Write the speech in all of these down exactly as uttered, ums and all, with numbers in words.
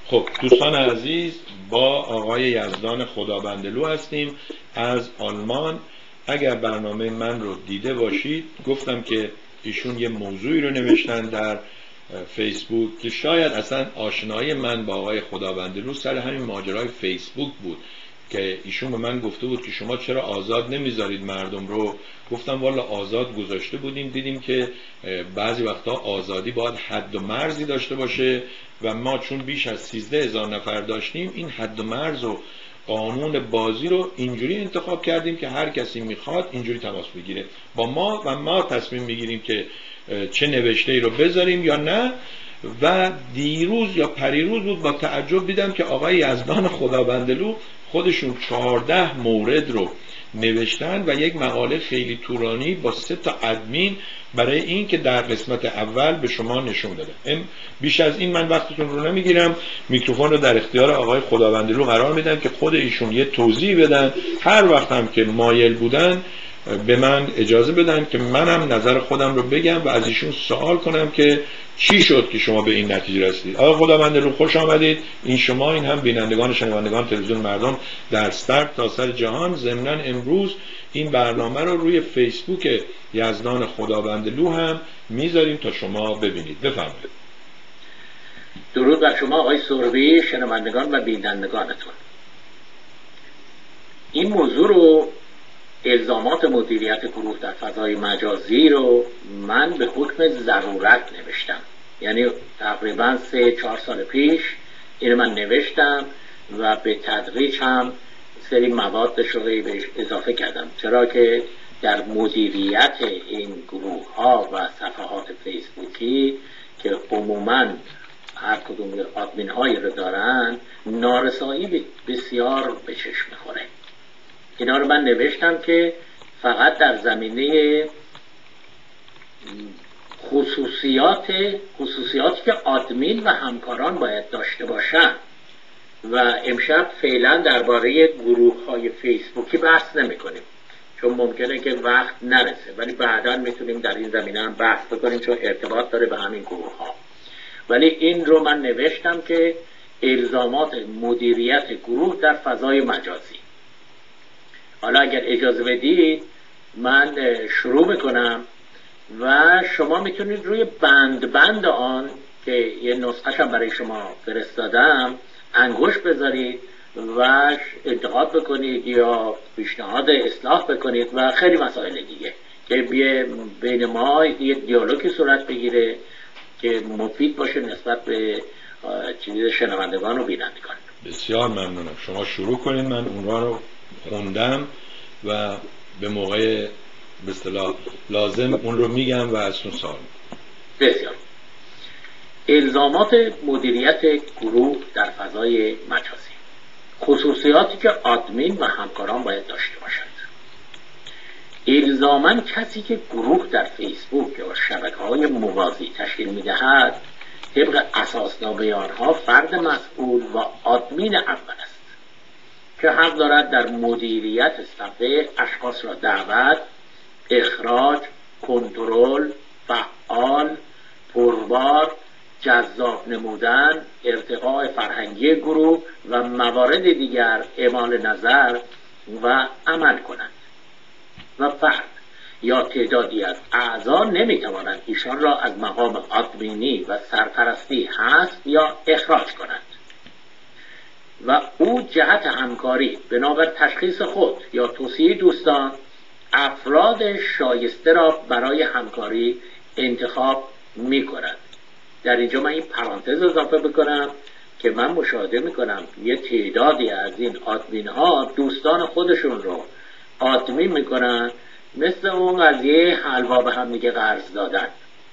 خب دوستان عزیز، با آقای یزدان خدابندلو هستیم از آلمان. اگر برنامه من رو دیده باشید، گفتم که ایشون یه موضوعی رو نوشتن در فیسبوک که شاید اصلا آشنایی من با آقای خدابندلو سر همین ماجرای فیسبوک بود که ایشون به من گفته بود که شما چرا آزاد نمیذارید مردم رو. گفتم والا آزاد گذاشته بودیم، دیدیم که بعضی وقتا آزادی باید حد و مرزی داشته باشه و ما چون بیش از سیزده هزار نفر داشتیم، این حد و مرز و قانون بازی رو اینجوری انتخاب کردیم که هر کسی میخواد اینجوری تماس بگیره با ما و ما تصمیم میگیریم که چه نوشته ای رو بذاریم یا نه. و دیروز یا پریروز بود با تعجب دیدم که آقای یزدان خدابندلو خودشون چهارده مورد رو نوشتن و یک مقاله خیلی طولانی با سه تا ادمین برای این که در قسمت اول به شما نشون داده. بیش از این من وقتتون رو نمیگیرم، میکروفون رو در اختیار آقای خدابندلو قرار میدم که خود ایشون یه توضیح بدن. هر وقت هم که مایل بودن به من اجازه بدن که منم نظر خودم رو بگم و از ایشون سوال کنم که چی شد که شما به این نتیجه رسیدید. آقای خدابندلو خوش آمدید. این شما، این هم بینندگان شنوندگان تلویزیون مردم در سر تا سر جهان. ضمناً امروز این برنامه رو روی فیسبوک یزدان خدابندلو هم میذاریم تا شما ببینید. بفرمایید. درود بر شما آقای سروی، شنوندگان و بینندگانتون. این موضوع رو، الزامات مدیریت گروه در فضای مجازی رو، من به حکم ضرورت نوشتم. یعنی تقریبا سه چهار سال پیش این من نوشتم و به تدریج هم سری موادش رو بهش اضافه کردم، چرا که در مدیریت این گروه ها و صفحات فیسبوکی که عموما هر کدوم آدمین هایی رو دارن، نارسایی بسیار به چشم میخوره. اینا رو من نوشتم که فقط در زمینه خصوصیات خصوصیاتی که آدمین و همکاران باید داشته باشن و امشب فعلا درباره گروه های فیسبوکی بحث نمی کنیم چون ممکنه که وقت نرسه، ولی بعدا میتونیم در این زمینه هم بحث بکنیم چون ارتباط داره به همین گروه ها. ولی این رو من نوشتم که الزامات مدیریت گروه در فضای مجازی. حالا اگر اجازه بدید من شروع میکنم و شما میتونید روی بند بند آن که یه نسخه‌ش هم برای شما فرستادم انگشت بذارید و انتقاد بکنید یا پیشنهاد اصلاح بکنید و خیلی مسائل دیگه که بین ما یه دیالوگی صورت بگیره که مفید باشه نسبت به چیز شنوندگان و بینندگان. بسیار ممنونم. شما شروع کنید، من اونها رو خوندم و به موقع به اصطلاح لازم اون رو میگم و از اون سوال. بسیار. الزامات مدیریت گروه در فضای مجازی. خصوصیاتی که آدمین و همکاران باید داشته باشند. الزاماً کسی که گروه در فیسبوک یا شبکه‌های موازی تشکیل می‌دهد طبق اساسنامه آنها فرد مسئول و آدمین اول است که حق دارد در مدیریت صفحه اشخاص را دعوت، اخراج، کنترل، فعال، پربار، جذاب نمودن، ارتقاء فرهنگی گروه و موارد دیگر اعمال نظر و عمل کنند و فرد یا تعدادی از اعضا نمیتوانند ایشان را از مقام آدمینی و سرپرستی حذف یا اخراج کنند و او جهت همکاری بنابر تشخیص خود یا توصیه دوستان افراد شایسته را برای همکاری انتخاب می کند. در اینجا من این پرانتز اضافه بکنم که من مشاهده میکنم یه تعدادی از این آدمین ها دوستان خودشون رو آدمین میکنن، مثل اون قضیه حلوا به هم دیگه قرض دادن،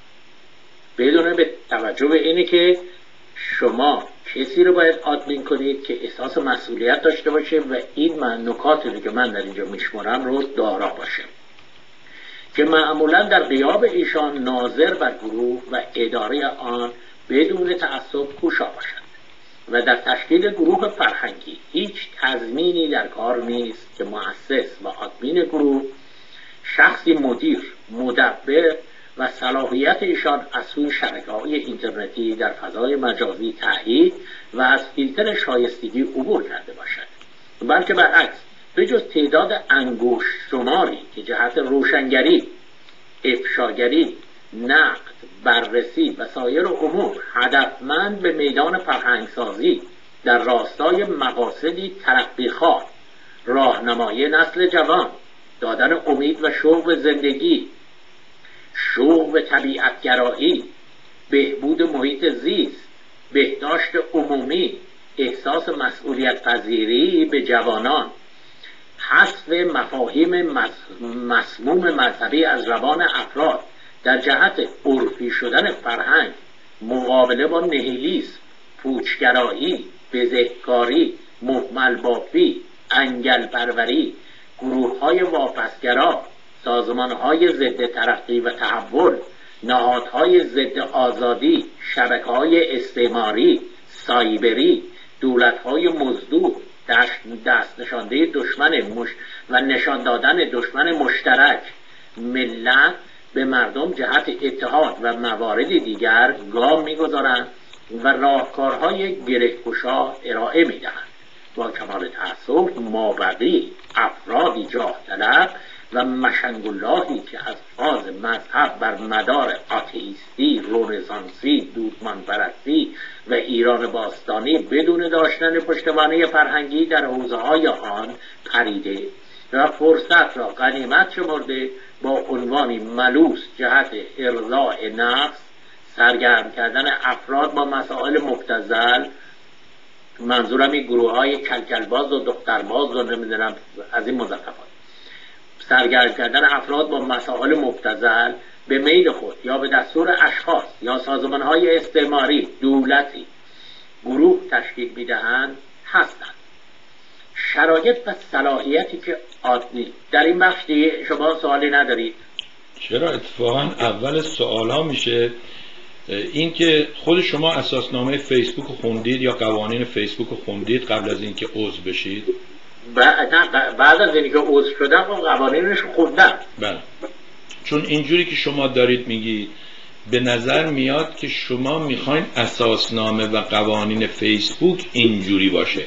بدون به توجه به اینه که شما کسی رو باید آدمین کنید که احساس مسئولیت داشته باشه و این من نکاتی که من در اینجا میشمارم رو دارا باشه که معمولا در غیاب ایشان ناظر بر گروه و اداره آن بدون تعصب کوشا باشند و در تشکیل گروه فرهنگی هیچ تضمینی در کار نیست که مؤسس و آدمین گروه شخصی مدیر، مدبر و صلاحیت ایشان از سوی شبکه‌های اینترنتی در فضای مجازی تأیید و از فیلتر شایستگی عبور کرده باشد، بلکه برعکس به جز تعداد انگشت شماری که جهت روشنگری، افشاگری، نقد، بررسی و سایر امور هدفمند به میدان فرهنگسازی در راستای مقاصدی ترقیخواه، راهنمایی نسل جوان، دادن امید و شوق به زندگی، شوق به طبیعتگرایی، بهبود محیط زیست، بهداشت عمومی، احساس مسئولیت پذیری به جوانان، حذف مفاهیم مسموم مذهبی از روان افراد در جهت عرفی شدن فرهنگ، مقابله با نهیلیسم، پوچگرایی، بزهکاری، مهمل بافی، انگل پروری، گروه های واپسگرا، سازمان های ضد ترقی و تحول، نهادهای ضد آزادی، شبکه های استعماری، سایبری، دولت های مزدور، دست نشانده دشمن مش و نشان دادن دشمن مشترک ملت به مردم جهت اتحاد و مواردی دیگر گام می‌گذارند و راهکارهای گره‌گشا ارائه می‌دهند. با کمال تأسف مابقی افرادی جاه طلب و مشنگاللهی که از فاز مذهب بر مدار آتئیستی، رنسانسی، دودمانپرستی و ایران باستانی بدون داشتن پشتوانه فرهنگی در حوزه‌های آن پریده و فرصت را غنیمت شمرده با عنوانی ملوس جهت ارضاء نفس سرگرم کردن افراد با مسائل مبتذل، منظورم این گروه های کلکلباز و دخترباز و نمیدونم از این مزخرفات، سرگرم کردن افراد با مسائل مبتذل به میل خود یا به دستور اشخاص یا سازمان های استعماری، دولتی، گروه تشکیل میدهند هستند. شرایط و صلاحیتی که عادی در این بخش دیگه شما سوالی ندارید؟ چرا اتفاقا اول سوال ها میشه این که خود شما اساسنامه فیسبوک رو خوندید یا قوانین فیسبوک رو خوندید قبل از اینکه عضو بشید؟ بعد بعد از اینکه عضو شدم و قوانینش خوندم. بله. چون اینجوری که شما دارید میگی به نظر میاد که شما میخواین اساسنامه و قوانین فیسبوک اینجوری باشه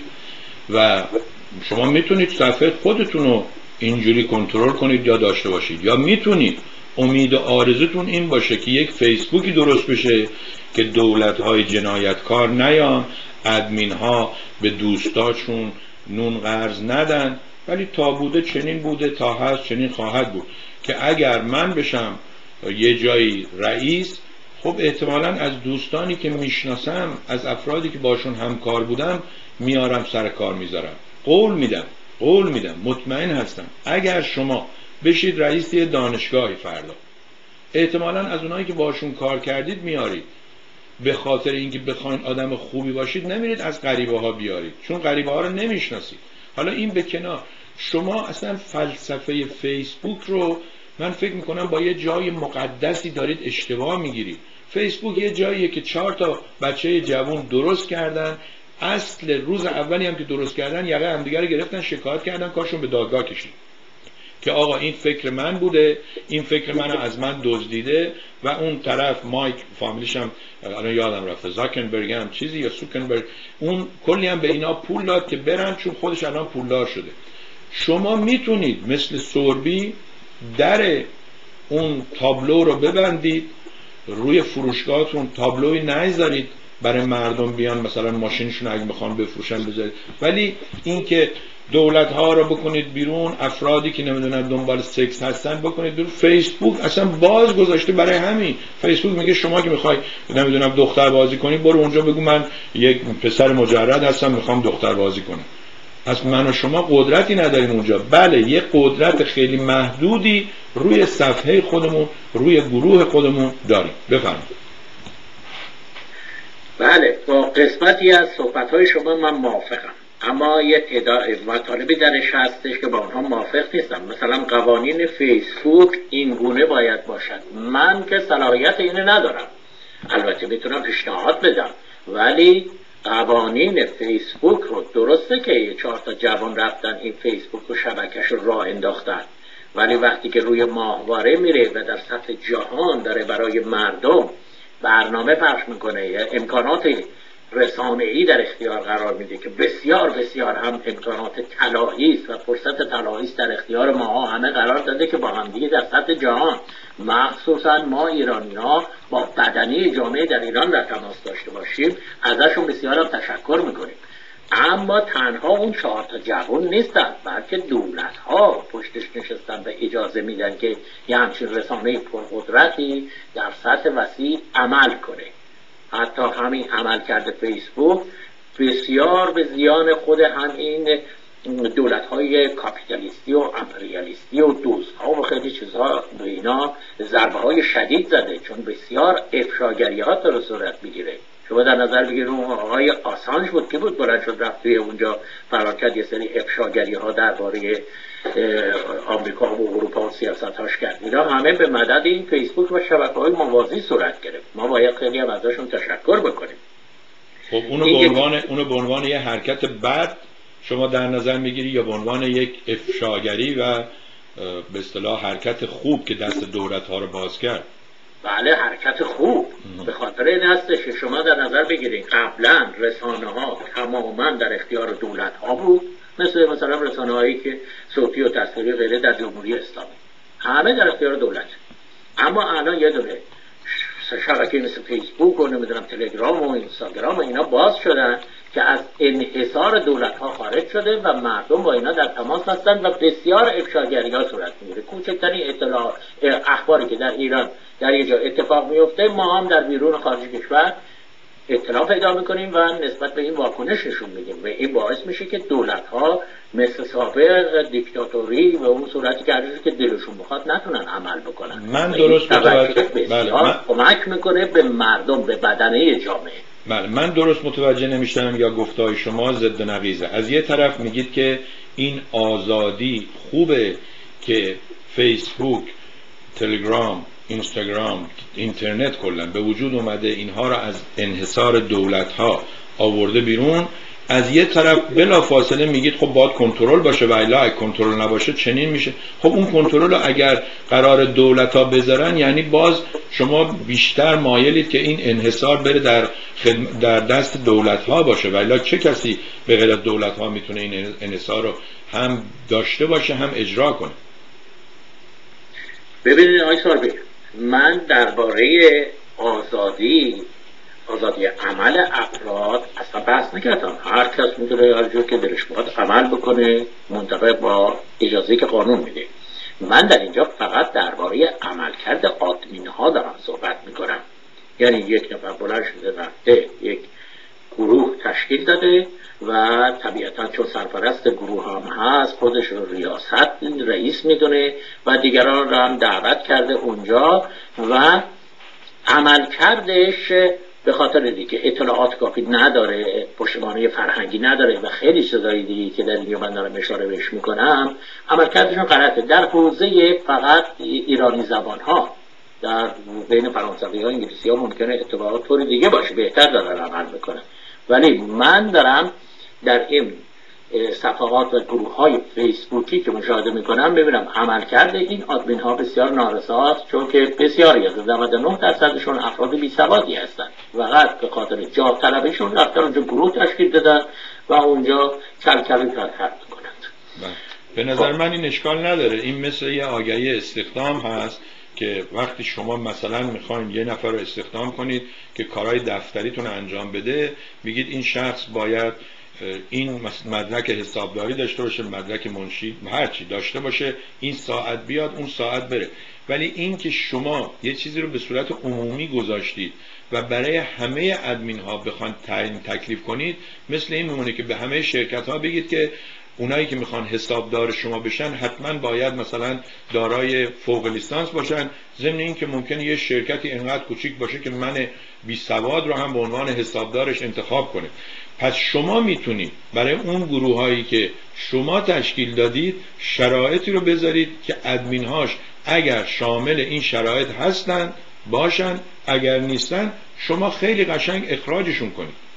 و شما میتونید صفحه خودتون رو اینجوری کنترل کنید یا داشته باشید، یا میتونید امید و آرزوتون این باشه که یک فیسبوکی درست بشه که دولت‌های جنایتکار نیان، ادمین‌ها به دوستاشون نون قرض ندن، ولی تا بوده چنین بوده، تا هست چنین خواهد بود که اگر من بشم یه جایی رئیس، خب احتمالاً از دوستانی که میشناسم، از افرادی که باشون همکار بودم میارم سر کار میذارم. قول میدم قول میدم مطمئن هستم اگر شما بشید رئیس یه دانشگاهی فردا، احتمالاً از اونایی که باشون کار کردید میارید. به خاطر اینکه بخواید آدم خوبی باشید نمیرید از غریبه ها بیارید، چون غریبه ها رو نمیشناسید. حالا این به کنار، شما اصلا فلسفه فیسبوک رو من فکر میکنم با یه جای مقدسی دارید اشتباه میگیرید. فیسبوک یه جاییه که چهار تا بچه جوان درست کردن، اصل روز اولی هم که درست کردن یقه همدیگه رو گرفتن، شکایت کردن، کارشون به دادگاه کشید که آقا این فکر من بوده، این فکر منو از من دزدیده، و اون طرف مایک فامیلیش هم الان یادم رفته، زاکنبرگ هم چیزی یا سوکنبرگ، اون کلی هم به اینا پول داد که برن، چون خودش الان پولدار شده. شما میتونید مثل سوربی در اون تابلو رو ببندید، روی فروشگاهتون تابلوی نذارید برای مردم بیان مثلا ماشینشون اگه میخوان بفروشن بذارید، ولی اینکه دولت ها رو بکنید بیرون، افرادی که نمیدونن دنبال سکس هستن بکنید بیرون. فیسبوک اصلا باز گذاشته برای همین. فیسبوک میگه شما که میخوای نمیدونم دختر بازی کنی، برو اونجا بگو من یک پسر مجرد هستم میخوام دختر بازی کنم. پس من و شما قدرتی نداریم اونجا. بله یه قدرت خیلی محدودی روی صفحه خودمون، روی گروه خودمون داریم. بفرمایید. بله، با قسمتی از صحبت‌های شما من موافقم، اما یه تعداد مطالبی درش هستش که با اونها موافق نیستم. مثلا قوانین فیسبوک این گونه باید باشد. من که صلاحیت اینو ندارم، البته میتونم پیشنهاد بدم، ولی قوانین فیسبوک رو درسته که چهار تا جوان رفتن این فیسبوک و شبکش رو راه انداختن، ولی وقتی که روی ماهواره میره و در سطح جهان داره برای مردم برنامه پخش میکنه، امکانات رسانه‌ای در اختیار قرار میده که بسیار بسیار هم امکانات طلایی است و فرصت طلایی است در اختیار ما همه قرار داده که با هم دیگه در سطح جهان، مخصوصا ما ایرانی‌ها، با بدنه جامعه در ایران در تماس داشته باشیم، ازشون بسیار هم تشکر میکنیم. اما تنها اون چهار تا جوان نیستن، بلکه دولت ها پشتش نشستن و اجازه میدن که یه همچین رسانه پرقدرتی در سطح وسیع عمل کنه. حتی همین عمل کرده فیسبوک بسیار به زیان خود همین دولت های کاپیتالیستی و امپریالیستی و دوستها و خیلی چیزها به اینا ضربه های شدید زده، چون بسیار افشاگری ها در صورت میگیره. شما در نظر بگیرید اون آقای آسانج بود که بود بلند شد رفت توی اونجا فرار کرد، یه سری افشاگری ها درباره آمریکا و اروپا و سیاست‌هاش کرد. اینا همه به مدد این فیسبوک و شبکه‌های موازی صورت گرفت. ما باید خیلی هم ازشون تشکر بکنیم. خب اونو به عنوان اونو به عنوان یه حرکت بد شما در نظر میگیری یا به عنوان یک افشاگری و به اصطلاح حرکت خوب که دست دولت‌ها رو باز کرد؟ بله، حرکت خوب. به خاطر این هستش که شما در نظر بگیرید قبلا رسانه ها تماما در اختیار دولت ها بود، مثل مثلا رسانه هایی که صوتی و تصویری غیره در جمهوری اسلامی، همه در اختیار دولت. اما الان یه دونه شبکه مثل فیسبوک و نمیدونم تلگرام و اینستاگرام و اینا باز شدن که از انحصار دولت ها خارج شده و مردم با اینا در تماس هستند و بسیار افشاگری ها صورت میگیره. کوچکترین اطلاع اخباری که در ایران در یه جا اتفاق میفته، ما هم در بیرون خارج کشور اطلاع پیدا میکنیم و نسبت به این واکنش نشون میدیم و این باعث میشه که دولت ها مثل سابق دیکتاتوری و اون صورتی که هرچیزی که دلشون بخواد نتونن عمل بکنن. من درست متوجه بله من... کمک میکنه به مردم، به بدنه جامعه. بله من درست متوجه نمیشتم یا گفتهای شما ضد نقیضه. از یه طرف میگید که این آزادی خوبه که فیسبوک، تلگرام، اینستاگرام، اینترنت کلا به وجود اومده، اینها را از انحصار دولت ها آورده بیرون. از یه طرف بلا فاصله میگید خب باید کنترل باشه و الا اگه کنترل نباشه چنین میشه. خب اون کنترل رو اگر قرار دولت ها بذارن، یعنی باز شما بیشتر مایلید که این انحصار بره در خدم... در دست دولت ها باشه و الا چه کسی به غیر از دولت ها میتونه این انحصار رو هم داشته باشه هم اجرا کنه؟ ببینید آقای ساربی، من درباره آزادی آزادی عمل افراد اصلا بحث نکردم. هر کس میتونه هر جور که دلش بخواد عمل بکنه منطبق با اجازه‌ای که قانون میده. من در اینجا فقط درباره عملکرد آدمین ها دارم صحبت میکنم. یعنی یک نفر بلند شده رفته یک گروه تشکیل داده و طبیعتا چون سرپرست گروه هم هست خودش رو ریاست رئیس میدونه و دیگران رو هم دعوت کرده اونجا و عملکردش به خاطر دیگه اطلاعات کافی نداره، پشتوانه فرهنگی نداره و خیلی چیزای دیگه که در اینجا من دارم اشاره بهش میکنم، عملکردشون غلطه. در حوزه فقط ایرانی زبان ها، در بین فرانسوی ها انگلیسی ها ممکنه اتفاقات طور دیگه باشه، بهتر دارن عمل میکنن. ولی من دارم در این صفحات و گروه های فیسبوکی که مشاهده میکنم ببینم عملکرد این آدمین ها بسیار نارساست، چون که بسیاری از نود و نه درصدشون افراد بی سوادی هستند و فقط به خاطر جاه طلبیشون رفتن اونجا گروه تشکیل دادن و اونجا کلکلی کار میکنند. به نظر من این اشکال نداره. این مثل یه آگهی استخدام هست که وقتی شما مثلا میخواین یه نفر رو استخدام کنید که کارهای دفتریتون انجام بده، میگید این شخص باید این مدرک حسابداری داشته باشه، مدرک منشی، هر چی داشته باشه، این ساعت بیاد اون ساعت بره. ولی این که شما یه چیزی رو به صورت عمومی گذاشتید و برای همه ادمین ها بخوان تعیین تکلیف کنید، مثل این میمونه که به همه شرکت ها بگید که اونایی که میخوان حسابدار شما بشن حتما باید مثلا دارای فوق لیسانس باشن، ضمن این که ممکنه یه شرکتی انقدر کوچیک باشه که من بی سواد رو هم به عنوان حسابدارش انتخاب کنه. پس شما میتونید برای اون گروه هایی که شما تشکیل دادید شرایطی رو بذارید که ادمین هاش اگر شامل این شرایط هستن باشن، اگر نیستن شما خیلی قشنگ اخراجشون کنید.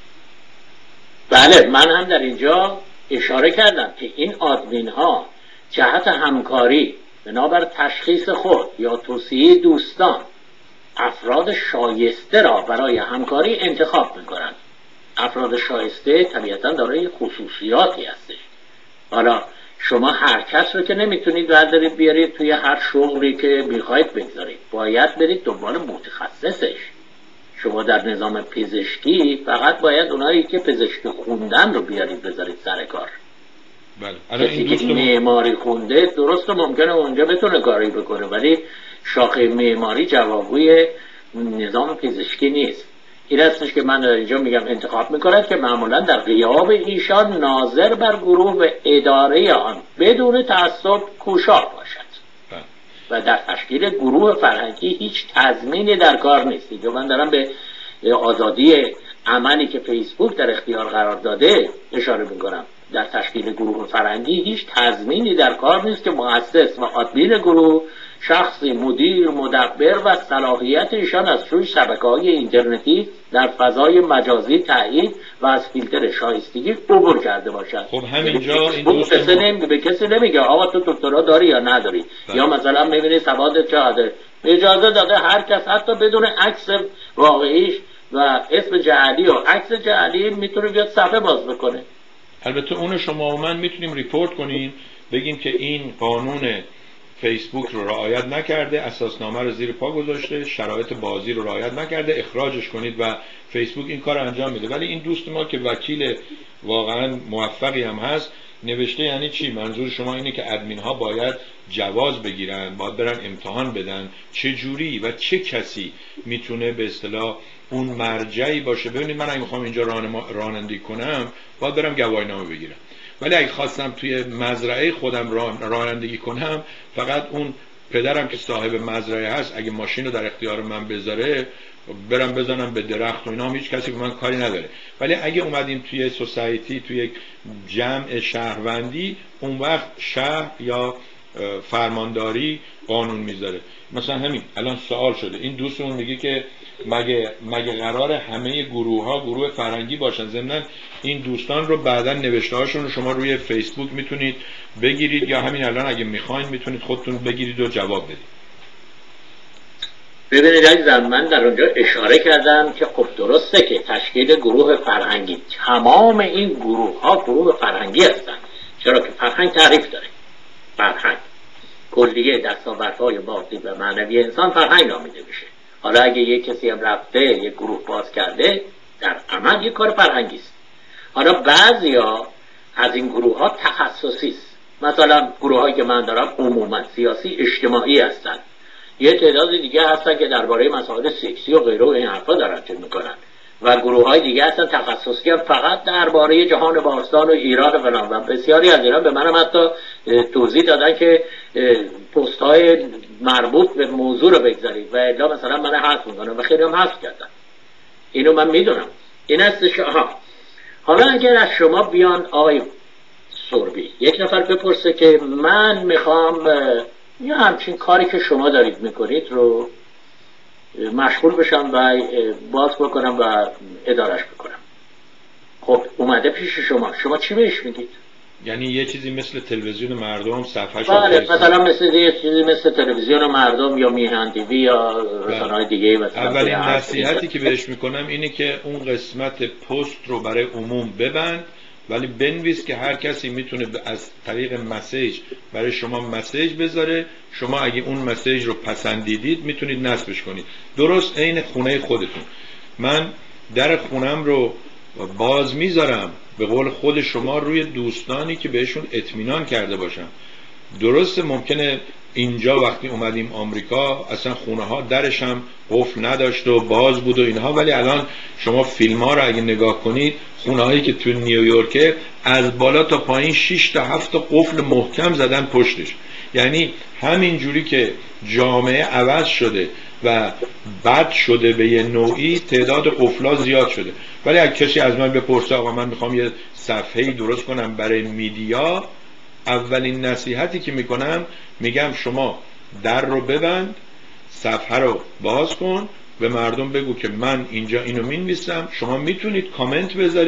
بله من هم در اینجا اشاره کردم که این آدمین ها جهت همکاری بنابر تشخیص خود یا توصیه دوستان افراد شایسته را برای همکاری انتخاب میکنند. افراد شایسته طبیعتا دارای خصوصیاتی هستش. حالا شما هر کس رو که نمیتونید بردارید بیارید توی هر شغلی که میخواید بگذارید، باید برید دنبال متخصصش. شما در نظام پزشکی فقط باید اونایی که پزشکی خوندن رو بیارید بذارید سر کار. بله. کسی که معماری خونده درست ممکنه اونجا بتونه کاری بکنه، ولی شاخه معماری جوابگوی نظام پزشکی نیست. این هستش که من اینجا میگم انتخاب میکنند که معمولا در غیاب ایشان ناظر بر گروه و اداره آن بدون تعصب کوشا باشد. و در تشکیل گروه فرهنگی هیچ تضمینی در کار نیست. اینجا من دارم به آزادی عملی که فیسبوک در اختیار قرار داده اشاره میکنم. در تشکیل گروه فرهنگی هیچ تضمینی در کار نیست که مؤسس و آدمین گروه شخصی مدیر مدبر و صلاحیت ایشان از روی شبکه‌های اینترنتی در فضای مجازی تایید و از فیلتر شایستگی عبور کرده باشد. خب همینجا این دوست نمیگه به کسی نمیگه آقا تو دکترا داری یا نداری ده. یا مثلا میبینی سواد چقدر، اجازه داده هر کس حتی بدون عکس واقعیش و اسم جعلی و عکس جعلی میتونه بیاد صفحه باز بکنه. البته اون شما و من میتونیم ریپورت کنیم بگیم که این قانون فیسبوک رو رعایت نکرده، اساسنامه رو زیر پا گذاشته، شرایط بازی رو رعایت نکرده، اخراجش کنید و فیسبوک این کار انجام میده. ولی این دوست ما که وکیل واقعا موفقی هم هست نوشته یعنی چی؟ منظور شما اینه که ادمین ها باید جواز بگیرن، باید برن امتحان بدن. چه جوری و چه کسی میتونه به اصطلاح اون مرجعی باشه؟ ببینید من اگه میخوام اینجا رانندگی کنم باید برم گواهینامه بگیرم، ولی اگه خواستم توی مزرعه خودم رانندگی کنم فقط اون پدرم که صاحب مزرعه هست اگه ماشین رو در اختیار من بذاره برم بزنم به درخت و اینا هم هیچ کسی به من کاری نداره. ولی اگه اومدیم توی سوسایتی توی جمع شهروندی اون وقت شهر یا فرمانداری قانون میذاره. مثلا همین الان سوال شده این دوستمون میگه که مگه مگه قرار همه گروه ها گروه فرهنگی باشن؟ ضمن این دوستان رو بعدا نوشته هاشون رو شما روی فیسبوک میتونید بگیرید یا همین الان اگه میخواین میتونید خودتون بگیرید و جواب بدید. ببینید عزیزم من در اونجا اشاره کردم که خب درسته که تشکیل گروه فرهنگی، تمام این گروه ها گروه فرهنگی هستن. چرا که فرهنگ تعریف داره. فرهنگ کلیه دستاوردهای باطنی و معنوی انسان فرهنگ نامیده میشه. حالا اگه یک کسی هم رفته یک گروه باز کرده در عمل یک کار فرهنگی است. حالا بعضیا از این گروه ها تخصصی است. مثلا گروه هایی که من دارم عموما سیاسی اجتماعی هستن. یه تعداد دیگه هستن که درباره مسائل سکسی و غیره و این حرفا دارن چه میکنن و گروه های دیگه هستن تخصصی هم فقط درباره جهان باستان و ایران و فلان. و بسیاری از ایران به منم حتی توضیح دادن که پست های مربوط به موضوع رو بگذارید و الا مثلا من حذف میکنم و خیلی هم حذف کردن. اینو من میدونم. این هستش. ها حالا اگر از شما بیان آقای سربی یک نفر بپرسه که من میخوام یا همچین کاری که شما دارید میکنید رو مشغول بشم و باز بکنم و ادارش بکنم، خب اومده پیش شما، شما چی بهش میگید؟ یعنی یه چیزی مثل تلویزیون مردم صفحه‌اش بله مثلا مثل یه چیزی مثل تلویزیون مردم یا میهن تیوی یا رسانه‌های دیگه مثلا. اولین نصیحتی که بهش میکنم اینه که اون قسمت پست رو برای عموم ببند، ولی بنویس که هر کسی میتونه از طریق مسیج برای شما مسیج بذاره. شما اگه اون مسیج رو پسندیدید میتونید نصبش کنید. درست عین خونه خودتون. من در خونم رو باز میذارم به قول خود شما روی دوستانی که بهشون اطمینان کرده باشم. درسته ممکنه اینجا وقتی اومدیم آمریکا اصلا خونه ها درش هم قفل نداشت و باز بود و اینها، ولی الان شما فیلم ها رو اگه نگاه کنید خونه هایی که تو نیویورک از بالا تا پایین شش تا هفت تا قفل محکم زدن پشتش. یعنی همین جوری که جامعه عوض شده و بد شده به یه نوعی تعداد قفلا زیاد شده. ولی اگه کسی از من بپرسه آقا من میخوام یه صفحه‌ای درست کنم برای میدیا، اولین نصیحتی که میکنم میگم شما در رو ببند، صفحه رو باز کن، به مردم بگو که من اینجا اینو مینویسم، شما میتونید کامنت بذارید،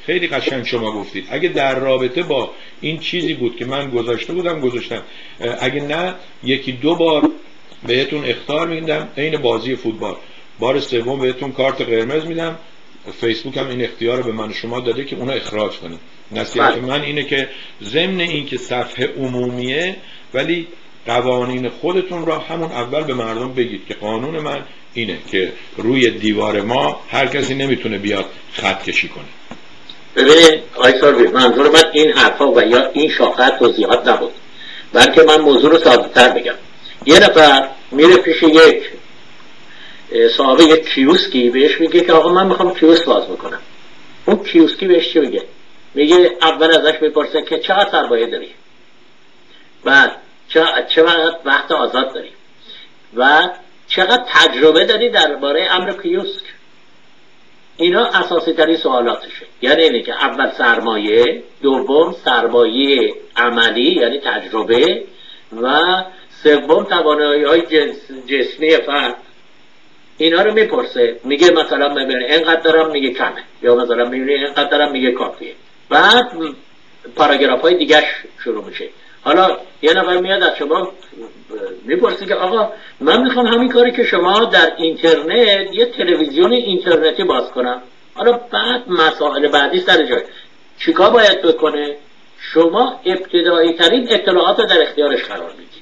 خیلی قشنگ شما گفتید. اگه در رابطه با این چیزی بود که من گذاشته بودم گذاشتم، اگه نه یکی دو بار بهتون اخطار میدم عین بازی فوتبال، بار سوم بهتون کارت قرمز میدم. فیسبوک هم این اختیار رو به من شما داده که اونو اخراج کنید. نصیحت من اینه که ضمن این که صفحه عمومیه ولی قوانین خودتون را همون اول به مردم بگید که قانون من اینه که روی دیوار ما هر کسی نمیتونه بیاد خط کشی کنه. ببینید آقای سروری، منظور من این حرفا و یا این شاخه توضیحات نبود، بلکه من موضوع رو ساده‌تر بگم. یه نفر میره پیش یک صاحب یک کیوسکی، بهش میگه که آقا من میخوام کیوسک باز بکنم. اون کیوسکی بهش چی میگه؟ میگه اول ازش میپرسه که چقدر سرمایه داری، بعد چقدر وقت آزاد داری و چقدر تجربه داری درباره امر کیوسک. اینا اساسی ترین سوالاتشه. یعنی اینه که اول سرمایه، دوم سرمایه عملی یعنی تجربه، و سوم توانایی‌های جنس جسمی فرد. اینا رو میپرسه، میگه مثلا ببینید اینقدر دارم، میگه کمه، یا مثلا میبینید اینقدر دارم، میگه کافیه. بعد پاراگراف‌های دیگه‌اش شروع میشه. حالا یه نفر میاد از شما میپرسه که آقا من میخوام همین کاری که شما در اینترنت یه تلویزیون اینترنتی باز کنم. حالا بعد مسائل بعدی سر جای چیکار باید بکنه؟ شما ابتدایی ترین اطلاعات رو در اختیارش قرار میدید.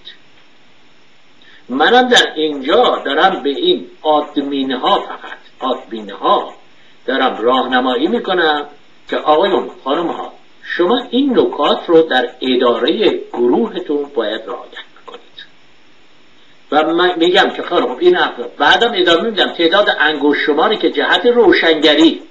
منم در اینجا دارم به این آدمین ها، فقط آدمین ها دارم راهنمایی میکنم که آقایون خانم ها شما این نکات رو در اداره گروهتون باید رعایت بکنید. و من میگم که خب این افراد بعدم ادامه میدم تعداد انگشت شماری که جهت روشنگری،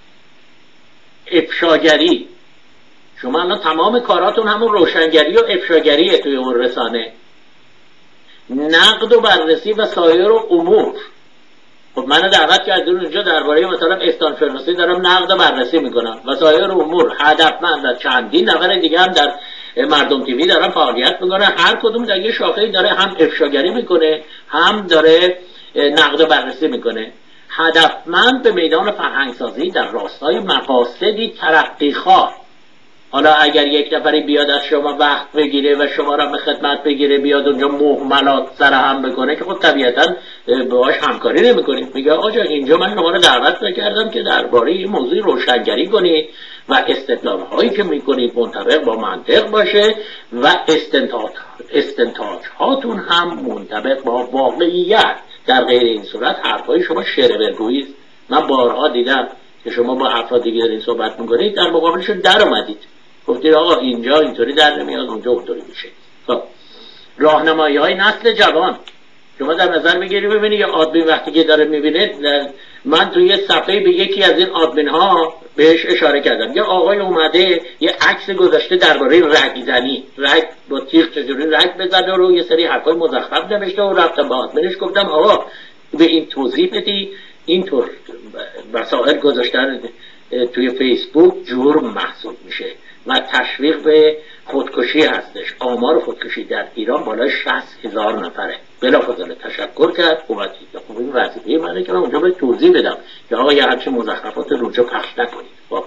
افشاگری، شما الان تمام کاراتون همون روشنگری و افشاگریه توی اون رسانه، نقد و بررسی و سایر امور. خب منو دعوت کردن اونجا درباره مثلا استانشناسی دارم نقد و بررسی میکنم و سایر امور هدفمند و چندین نفر دیگه هم در مردم تیوی دارن فعالیت میکنه. هر کدوم در یه شاخه‌ای داره هم افشاگری میکنه هم داره نقد و بررسی میکنه. هدفمند به میدان فرهنگسازی در راستای مقاصدی ترقیخواه. حالا اگر یک نفری بیاد از شما وقت بگیره و شما را به خدمت بگیره، بیاد اونجا مهملات سر هم بکنه که خب طبیعتا باهاش همکاری نمی‌کنید. میگه آقا اینجا من شما رو دعوت نکردم که درباره این موضوع روشنگری کنید و استدلال‌هایی که می‌کنید منطبق با منطق باشه و استنتاج استنتاج هاتون هم منطبق با واقعیت. در غیر این صورت حرفای شما شرورگویی است. من بارها دیدم که شما با افراد دیگه دارین صحبت می‌کنید، در مقابلشون در اومدید گفتید آقا اینجا اینطوری در نمیاد، اونجا اونطوری میشه. خب راهنمایی های نسل جوان شما در نظر میگیری. ببینید یه آدمین وقتی که داره میبینه، من توی یه صفحه به یکی از این آدمین ها بهش اشاره کردم، یه آقای اومده یه عکس گذاشته درباره رگ زنی، رگ با تیغ چجوری رگ بزنه رو یه سری حرفای مزخرف نوشته و رفتم با آدمینش گفتم آقا به این توضیح بدی، اینطور مسائل گذاشتن توی فیسبوک جرم محسوب میشه و تشویق به خودکشی هستش. آمار خودکشی در ایران بالای شصت هزار نفره. بلافاصله تشکر کرد اومدید. خب این وظیفه منه که من اونجا به توضیح بدم که آقا یه همچین مزخرفات رو اونجا پخش نکنید. خب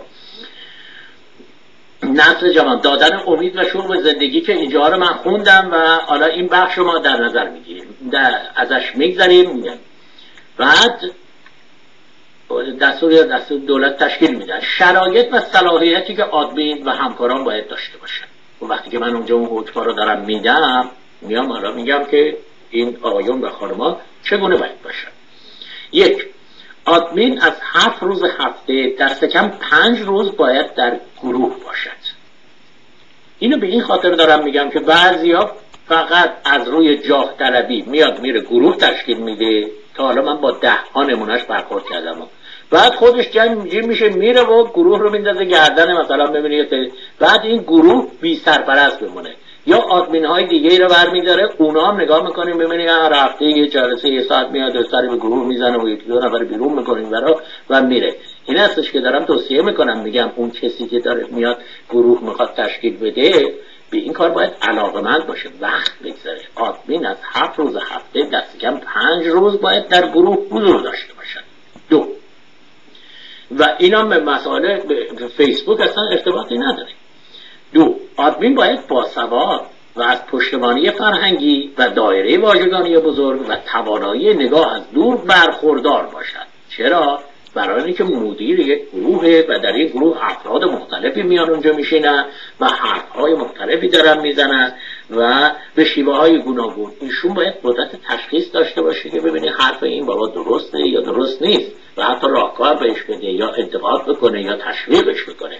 نسل جوان، دادن امید و شوق به زندگی که اینجا رو من خوندم و حالا این بخش ما در نظر میگیریم، ازش میگذریم. میگم بعد دستور یا دستور دولت تشکیل میدن شرایط و صلاحیتی که آدمین و همکاران باید داشته باشن. و وقتی که من اونجا اون حکم‌ها رو دارم میدم، میام حالا میگم که این آقایون و خانم‌ها چگونه باید باشن. یک، آدمین از هفت روز هفته دست کم پنج روز باید در گروه باشد. اینو به این خاطر دارم میگم که بعضیا فقط از روی جاه طلبی میاد میره گروه تشکیل میده. تا حالا من با ده ها نمونهش برخورد کردم و بعد خودش جمع میشه میره و گروه رو میندازه گردن مثلا ببینید، بعد این گروه بی سرپرست بمونه. یا آدمین های دیگه رو برمیداره، اونا هم نگاه میکنیم ببینید هر هفته یه جلسه یه ساعت میاد سری به گروه میزنه و یکی دو نفر بیرون میکنیم برا و میره. این هستش که دارم توصیه میکنم، میگم اون کسی که داره میاد گروه میخواد تشکیل بده به این کار باید علاقمند باشه، وقت بگذاره. آدمین از هفت روز هفته دست کم پنج روز باید در گروه حضور داشته باشد. دو، و اینا به مسائل فیسبوک اصلا ارتباطی نداره. دو، آدمین باید باسواد و از پشتوانه فرهنگی و دایره واژگانی بزرگ و توانایی نگاه از دور برخوردار باشد. چرا؟ برای اینکه مدیر یک گروهه و در یک گروه افراد مختلفی میان اونجا میشینن و حرفهای مختلفی دارن میزنن و به شیوه های گوناگون. ایشون باید قدرت تشخیص داشته باشه که ببینه حرف این بابا درسته یا درست نیست و حتی راهکار بهش بده یا انتقاد بکنه یا تشویقش بکنه.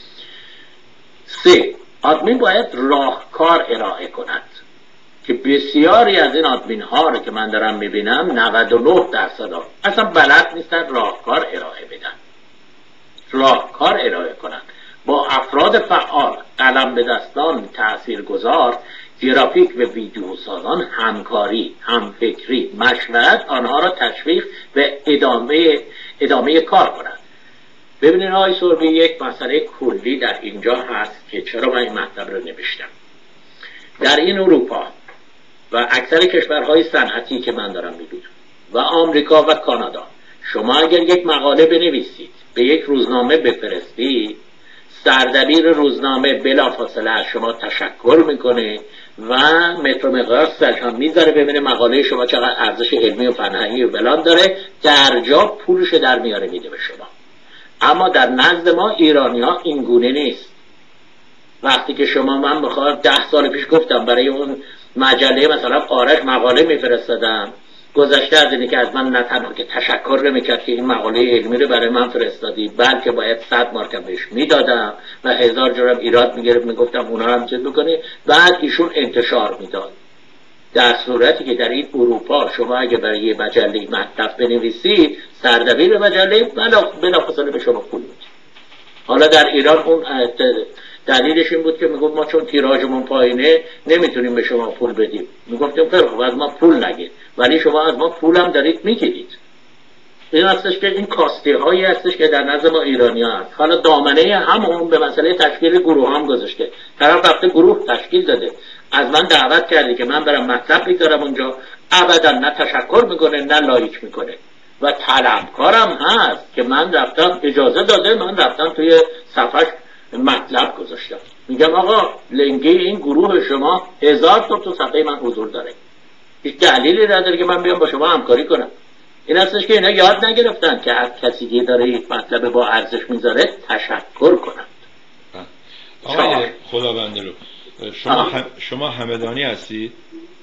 سه، آدمین باید راهکار ارائه کند که بسیاری از این آدمین ها رو که من دارم میبینم نود و نه درصد ها اصلا بلد نیستن راهکار ارائه بدن، راهکار ارائه کنند. با افراد فعال، قلم به دستان، تاثیرگذار، گرافیک و ویدیو سازان همکاری، همفکری، مشورت آنها را تشویق و ادامه ادامه کار کنند. ببینید آقای سربی، یک مسئله کلی در اینجا هست که چرا من این مطلب رو نوشتم. در این اروپا و اکثر کشورهای صنعتی که من دارم میبینم و آمریکا و کانادا، شما اگر یک مقاله بنویسید به یک روزنامه بفرستید، سردبیر روزنامه بلافاصله از شما تشکر میکنه و متر و مقیاس هم میذاره ببینه مقاله شما چقدر ارزش علمی و فرهنگی و بلان داره، در جا پولش در میاره میده به شما. اما در نزد ما ایرانی ها این گونه نیست. وقتی که شما، من بخوام ده سال پیش گفتم برای اون مجله مثلا آرش مقاله میفرستادم، گذشته از اینی که از من نه تنها که تشکر نمیکرد که این مقاله علمی رو برای من فرستادی، بلکه باید صد مارک بهش میدادم و هزار جورم ایراد میگرفت، میگفتم اونا هم چه بکنی، بعد ایشون انتشار میداد. در صورتی که در این اروپا شما اگه برای یه مجله مطلب بنویسید، سردبیر مجله بلافاصله به شما پول میده. حالا در ایران اون دلیلش این بود که میگفت ما چون تیراژمون پایینه نمیتونیم به شما پول بدیم. میگفتیم خب از ما پول نگیر، ولی شما از ما پولم دارید میگیرید. این هستش که این کاستی هایی هستش که در نظر ما ایرانی ها هست. حالا دامنه همون به مسئله تشکیل گروه هم گذاشته. طرف وقت گروه تشکیل داده، از من دعوت کردی که من برم مطلب میذارم اونجا، ابدا نه تشکر میکنه نه لایک میکنه و طلبکارم هست که من رفتم اجازه داده، من رفتم توی صفحش مطلب گذاشتم، میگم آقا لنگه این گروه شما هزار تا تو صفحه من حضور داره، هیچ دلیلی نداره که من بیام با شما همکاری کنم. این هستش که اینا یاد نگرفتن که هر کسی که داره یک مطلب با ارزش میذاره تشکر کنند. آقای خداوندلو، شما هم شما همدانی هستید؟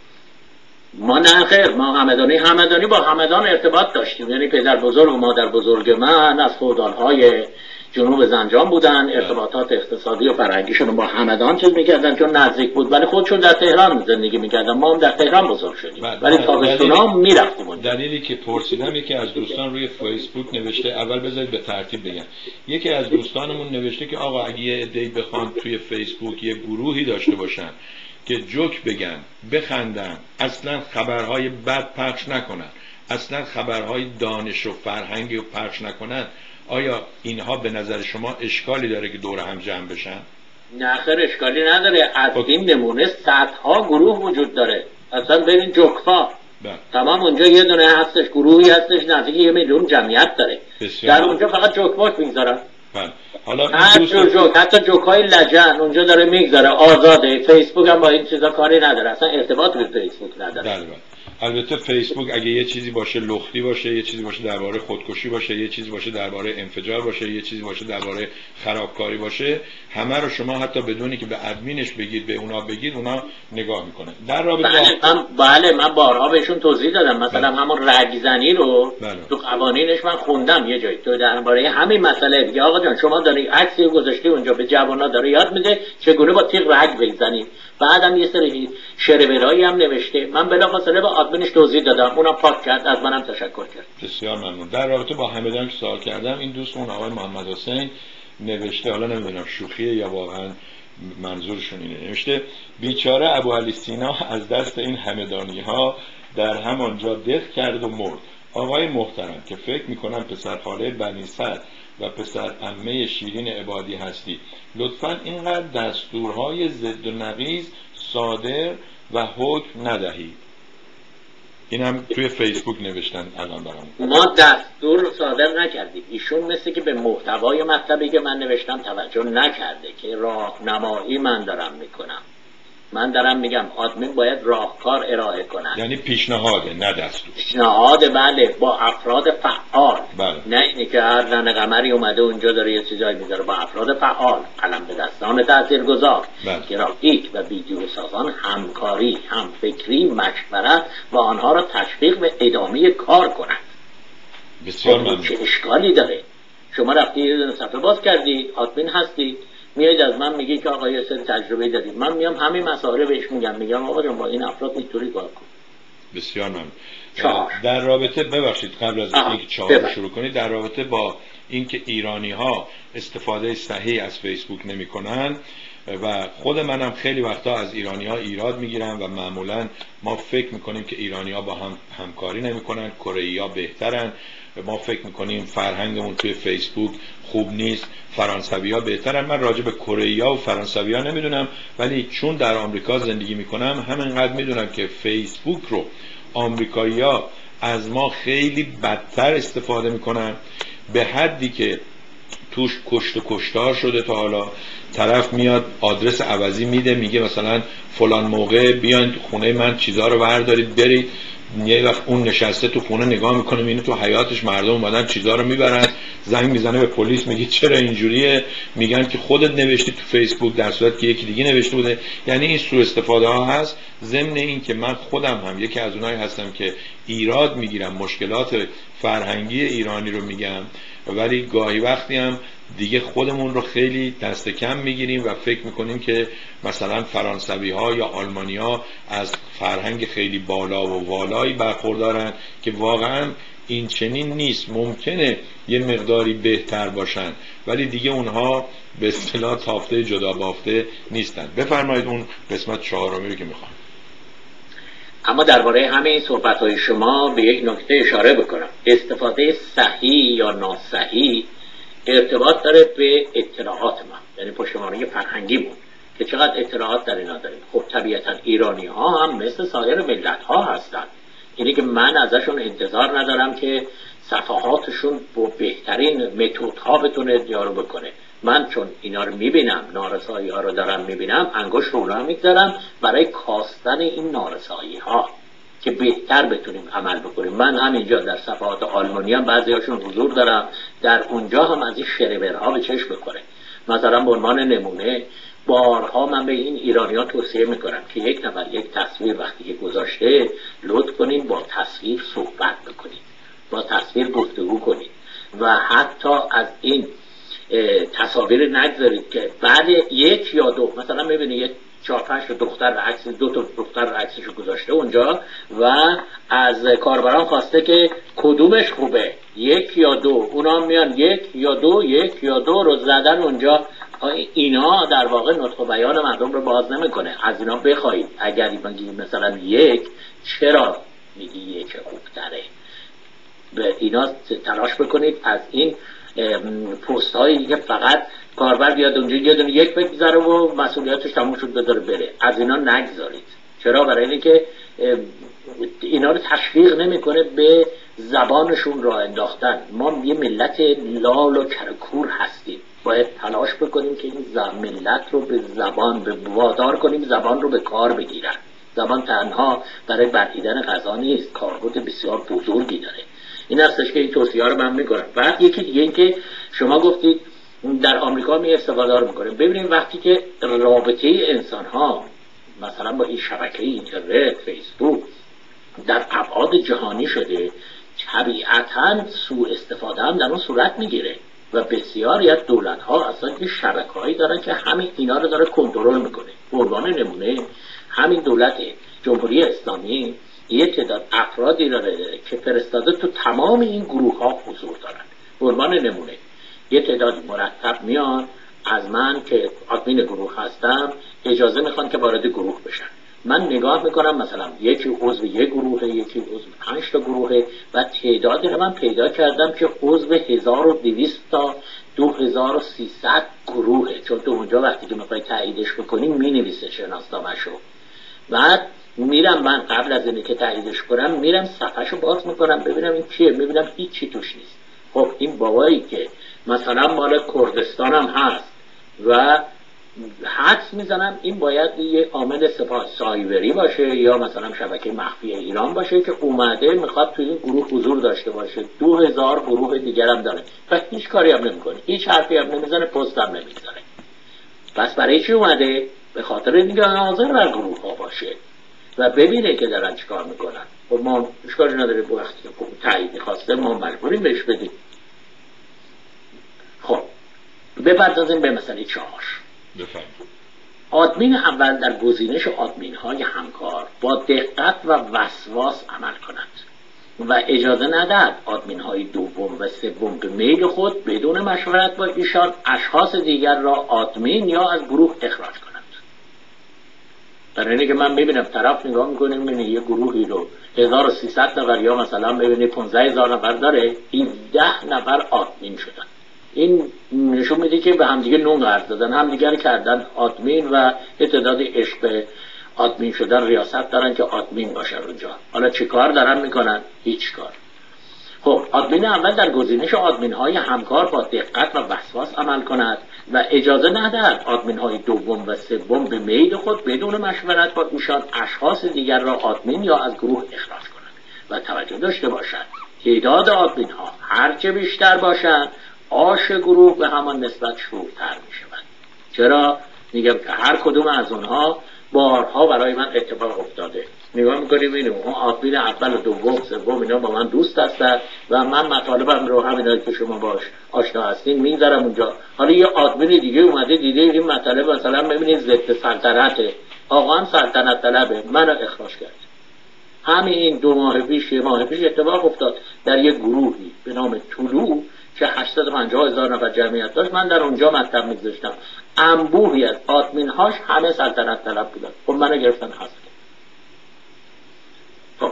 ما نه خیر، ما همدانی همدانی با همدان ارتباط داشتیم، یعنی پدر بزرگ و مادر بزرگ من از فئودال‌های جنوب زنجان بودن، ارتباطات اقتصادی و فرهنگیشون با همدان چیز میکردن چون نزدیک بود، ولی خودشون در تهران زندگی میکردن، ما هم در تهران بزرگ شدیم ولی تابستونا میرفتیم اونجا. دلیلی که پرسیدم یکی از دوستان روی فیسبوک نوشته، اول بذارید به ترتیب بگم، یکی از دوستانمون نوشته که آقا اگه یه عده‌ای بخوان توی فیسبوک یه گروهی داشته باشن که جوک بگن، بخندن، اصلا خبرهای بد پخش نکنن، اصلا خبرهای دانش و فرهنگی رو پخش نکنن، آیا اینها به نظر شما اشکالی داره که دور هم جمع بشن؟ نه خیر، اشکالی نداره. از این نمونه صدها گروه وجود داره. اصلا برین جوکفا تمام اونجا یه دونه هستش، گروهی هستش نزدیک یه میلیون جمعیت داره، در اونجا فقط جوک باک میگذارن. حالا هر جور جوک، حتی جوکای لجن اونجا داره میگذاره، آزاده. فیسبوک هم با این چیزا کاری نداره، اصلا ارتباط به فیسبوک نداره. بله. البته فیسبوک اگه یه چیزی باشه لختی باشه، یه چیزی باشه درباره خودکشی باشه، یه چیزی باشه درباره انفجار باشه، یه چیزی باشه درباره خرابکاری باشه، همه رو شما حتی بدونی که به ادمینش بگید، به اونا بگید، اونا نگاه میکنه. در رابطه بله من بله من بارها بهشون توضیح دادم، مثلا بله. همون رگزنی رو بله. تو قوانینش من خوندم یه جایی، تو درباره همین مسئله دیگه آقا جان شما داری عکسی گذاشتی اونجا به جوانا داره یاد میده چگونه با تیغ رگ بزنید. بعدم یه سری شعرورایی هم نوشته، من بلافاصله با آدمینش توضیح دادم، اونم پاک کرد، از منم تشکر کرد. بسیار ممنون. در رابطه با همدان که سوال کردم، این دوستمون آقای محمد حسین نوشته، حالا نمیدونم شوخیه یا واقعا منظورشون اینه، نوشته بیچاره ابوعلی سینا از دست این همدانی ها در همانجا دق کرد و مرد. آقای محترم که فکر میکنم پسر خاله بنی سعد و پسر عمه شیرین عبادی هستی، لطفاً اینقدر دستورهای ضد و نقیض صادر و حکم ندهید. اینم توی فیسبوک نوشتن الان برام. ما دستور صادر نکردیم، ایشون مثل که به محتوای مطلبی که من نوشتم توجه نکرده که راهنمایی من دارم میکنم. من دارم میگم آدمین باید راهکار ارائه کنن، یعنی پیشنهاده نه دستور. پیشنهاده بله، با افراد فعال. بله. نه اینی که هر زن قمری اومده اونجا داره یه چیزایی میذاره، با افراد فعال، قلم به دستان تاثیرگذار، بله. گرافیک و ویدیو سازان همکاری، هم فکری، مشورت و آنها را تشویق به ادامه کار کنند. بسیار ممنون. چه اشکالی داره؟ شما رفتی یه صفحه باز کردی، آدمین هستی، میاید از من میگی که آقا یه سری تجربه دارید، من میام همین مسائل بهش میگم، میگم آقا جان با این افراد اینطوری کار کن. بسیار ممنون. چهار. در رابطه ببخشید قبل از اینکه چهار رو شروع کنید، در رابطه با اینکه ایرانی ها استفاده صحیح از فیسبوک نمی کنن و خود منم خیلی وقتا از ایرانی ها ایراد میگیرم و معمولا ما فکر میکنیم که ایرانی ها با هم همکاری نمی کنن، کره ها بهترن، ما فکر میکنیم فرهنگمون توی فیسبوک خوب نیست، فرانسوی ها بهترن. من راجع به کره ها و فرانسوی ها نمیدونم، ولی چون در آمریکا زندگی میکنم همینقدر میدونم که فیسبوک رو آمریکایی ها از ما خیلی بدتر استفاده میکنن، به حدی که توش کشت و کشتار شده. تا حالا طرف میاد آدرس عوضی میده، میگه مثلا فلان موقع بیاین تو خونه من چیزا رو بردارید برید، یه وقت اون نشسته تو خونه نگاه میکنه میبینه تو حیاتش مردم اومدن چیزا رو میبرن، زنگ میزنه به پلیس میگه چرا اینجوریه، میگن که خودت نوشتی تو فیسبوک در صورتی که یکی دیگه نوشته بوده. یعنی این سوء استفاده ها هست. ضمن این که من خودم هم یکی از اونایی هستم که ایراد میگیرم، مشکلات فرهنگی ایرانی رو میگم، ولی گاهی وقتی هم دیگه خودمون رو خیلی دست کم میگیریم و فکر میکنیم که مثلا فرانسوی ها یا آلمانی ها از فرهنگ خیلی بالا و والایی برخوردارن که واقعا این چنین نیست. ممکنه یه مقداری بهتر باشن ولی دیگه اونها به اصطلاح تافته جدا بافته نیستن. بفرمایید اون قسمت چهارمی رو که میخوام. اما درباره همه این صحبت‌های شما به یک نکته اشاره بکنم. استفاده صحیح یا ناصحیح ارتباط داره به اطلاعات ما، یعنی پشتوانه فرهنگی بود که چقدر اطلاعات در اینا داریم. خب طبیعتا ایرانی ها هم مثل سایر ملت ها هستن، اینی که من ازشون انتظار ندارم که صفحاتشون با بهترین متدها بتونه یارو بکنه. من چون اینا رو میبینم، نارسایی ها رو دارم میبینم، انگشت رو اونها میگذارم برای کاستن این نارسایی ها که بهتر بتونیم عمل بکنیم. من همینجا در صفحات آلمانی هم بعضی هاشون حضور دارم، در اونجا هم از این شرورها به چشم بخوره. مثلا به عنوان نمونه بارها من به این ایرانی ها توصیه میکنم که یک نفر یک تصویر وقتی که گذاشته لطف کنین با تصویر صحبت بکنید، با تصویر گفتگو کنید و حتی از این تصاویر نگذارید که بعد یک یا دو مثلا میبینید یک چهار پنج تا دختر و عکس دو تا دختر و عکسشو گذاشته اونجا و از کاربران خواسته که کدومش خوبه، یک یا دو، اونا میان یک یا دو یک یا دو رو زدن اونجا. اینا در واقع نطق و بیان مردم رو باز نمیکنه. از اینا بخواید اگر بگید مثلا یک، چرا میگی یک خوبتره؟ به اینا تلاش بکنید از این پست هایی که فقط کاربر بیاد اونجا یه دونه یک بگذاره و مسئولیتش تموم شد بذاره بره، از اینا نگذارید. چرا؟ برای اینه که اینا رو تشویق نمیکنه به زبانشون راه انداختن. ما یه ملت لال و کرکور هستیم، باید تلاش بکنیم که این ملت رو به زبان به وادار کنیم زبان رو به کار بگیرن. زبان تنها برای بلعیدن غذا نیست، کاربرد بسیار بزرگی داره. این هستش که این توصیه ها رو من میکنم. بعد یکی دیگه این که شما گفتید در آمریکا می استفاده میکنیم. ببینید وقتی که رابطه انسان ها مثلا با این شبکه اینترنت، فیسبوک در ابعاد جهانی شده، طبیعتاً سوء استفاده هم در اون صورت میگیره و بسیاری از دولت ها اصلا که شبکه‌هایی دارن که همین اینا رو داره کنترل میکنه. به عنوان نمونه همین دولت جمهوری اسلامی یه تعداد افرادی داره که فرستاده تو تمام این گروه ها حضور دارن. به عنوان نمونه یه تعداد مرتب میان از من که آدمین گروه هستم اجازه میخوان که وارد گروه بشن. من نگاه میکنم مثلا یکی عضو یک گروهه، یکی عضو پنج تا گروهه و تعدادی رو من پیدا کردم که عضو هزار و دویست تا دو هزار و سیصد گروهه، چون تو اونجا وقتی که میخوای تاییدش بکنی مینویسه شناسنامه‌شو. بعد میرم من قبل از اینکه تاییدش کنم میرم صفحهشو باز میکنم ببینم این کیه، میبینم هیچی توش نیست. خب این بابایی که مثلا مال کردستان هم هست و حدس میزنم این باید یه عامل سپاه سایبری باشه یا مثلا شبکه مخفی ایران باشه که اومده میخواد توی این گروه حضور داشته باشه. دو هزار گروه دیگر هم داره و هیچ کاری هم نمیکنه، هیچ حرفی هم نمیزنه، پست هم نمیزنه. پس برای چی اومده؟ به خاطر اینکه ناظر بر گروه ها باشه و ببینه که دارن چیکار میکنن. و ما اشکالی نداره با وقتی که تایید خواسته ما مجبوریم بهش بدیم. خب بپردازیم به مسئله چهار. بفرمایید. آدمین اول در گزینش آدمین های همکار با دقت و وسواس عمل کند و اجازه ندهد آدمین های دوم و سوم به میل خود بدون مشورت با ایشان اشخاص دیگر را آدمین یا از گروه اخراج کنند. در اینه که من میبینم طرف نگاه میکنه میبینه یه گروهی رو هزار و سیصد نفر یا مثلا ببینه پانزده هزار نفر داره، هفده نفر آدمین شدن. این نشون میده که به همدیگه نون قرض دادن، همدیگه رو کردن آدمین و تعداد عشق آدمین شدن ریاست دارن که آدمین باشن اونجا. حالا چی کار دارن میکنن؟ هیچ کار. خب آدمین اول در گزینش آدمین های همکار با دقت و وسواس عمل کند و اجازه ندهد آدمین های دوم و سوم به میل خود بدون مشورت با ایشان اشخاص دیگر را آدمین یا از گروه اخراج کنند و توجه داشته باشند تعداد آدمین ها هرچه بیشتر باشند آش گروه به همان نسبت شورتر می شود. چرا؟ میگم که هر کدوم از اونها بارها برای من اتفاق افتاده. نگاه میکنیم اینو اون آدمین اول و دوم سوم اینا با من دوست هستن و من مطالبم رو همینایی که شما باش آشنا هستین میذارم اونجا. حالا یه آدمین دیگه اومده دیده این مطالب مثلا ببینید ضد سلطنته، آقا هم سلطنت طلبه، منو اخراج کرد. همین دو ماه پیش یه ماه پیش اتفاق افتاد در یک گروهی به نام طلوع که هشتصد و پنجاه هزار نفر جمعیت داشت. من در اونجا مطلب می‌گذاشتم، انبوهی از آدمین‌هاش همه سلطنت طلب بودن. خب منو گرفتن حذف. خب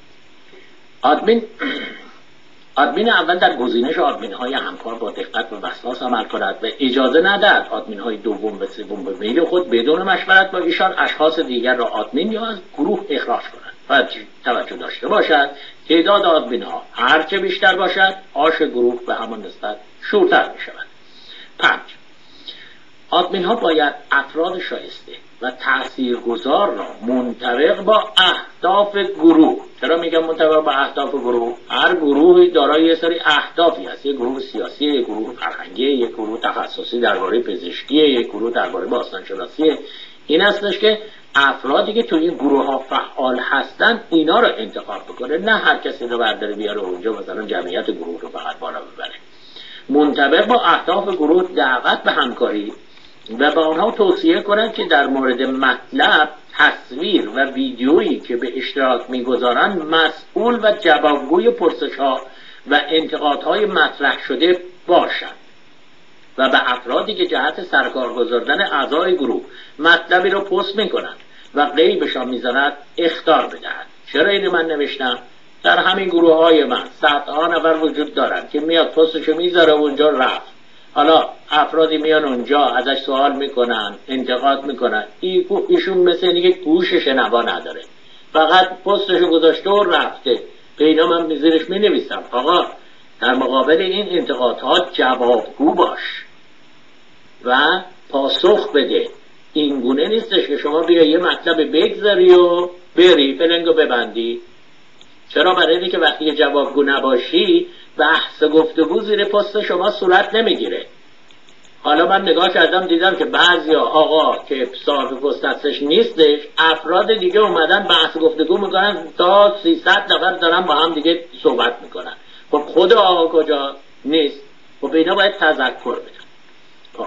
آدمین آدمین اول در گزینش آدمین‌های همکار با دقت و وسواس عمل کند و اجازه ندهد آدمین‌های دوم و سوم به میل خود بدون مشورت با ایشان اشخاص دیگر را آدمین یا از گروه اخراج کنند. و توجه داشته باشد تعداد آدمین‌ها هرچه بیشتر باشد آش گروه به همان نسبت شورتر می شود. پنج، آدمین‌ها باید افراد شایسته و تاثیرگذار را منطبق با اهداف گروه. چرا میگم منطبق با اهداف گروه؟ هر گروهی دارای یه سری اهدافی هست. یک گروه سیاسی، یک گروه فرهنگی، یک گروه تخصصی درباره پزشکی، یک گروه درباره باستانشناسی. این هستش که افرادی که توی این گروه ها فعال هستن اینا رو انتخاب بکنه، نه هر کسی رو برداره بیاره اونجا مثلا جمعیت گروه رو فقط بالا ببره. منطبق با اهداف گروه دعوت به همکاری و به آنها توصیه کنند که در مورد مطلب، تصویر و ویدیویی که به اشتراک میگذارند مسئول و جوابگوی پرسش‌ها و انتقادهای مطرح شده باشند و به افرادی که جهت سرکار گذاردن اعضای گروه مطلبی رو پست میکنند و غیبشان میزند اخطار بدهند. چرا اینو من نوشتم؟ در همین گروه های من صدها نفر وجود دارن که میاد پستشو میذاره اونجا رفت. حالا افرادی میان اونجا ازش سوال میکنن، انتقاد میکنن، ایشون مثل اینکه گوش شنوا نداره، فقط پستشو گذاشته و رفته. پیدا من زیرش مینویسم آقا در مقابل این انتقادها جوابگو باش و پاسخ بده. این گونه نیستش که شما بیا یه مطلب بگذاری و بری فلنگو ببندی. چرا؟ برای اینه که وقتی جوابگو نباشی بحث گفتگو زیر پست شما صورت نمیگیره. حالا من نگاه کردم دیدم که بعضیا آقا که صاحب پست هستش نیستش، افراد دیگه اومدن بحث گفتگو میکنن تا سیصد نفر دارن با هم دیگه صحبت میکنن. خب خود آقا کجا نیست؟ خب اینا باید تذکر بدن. خب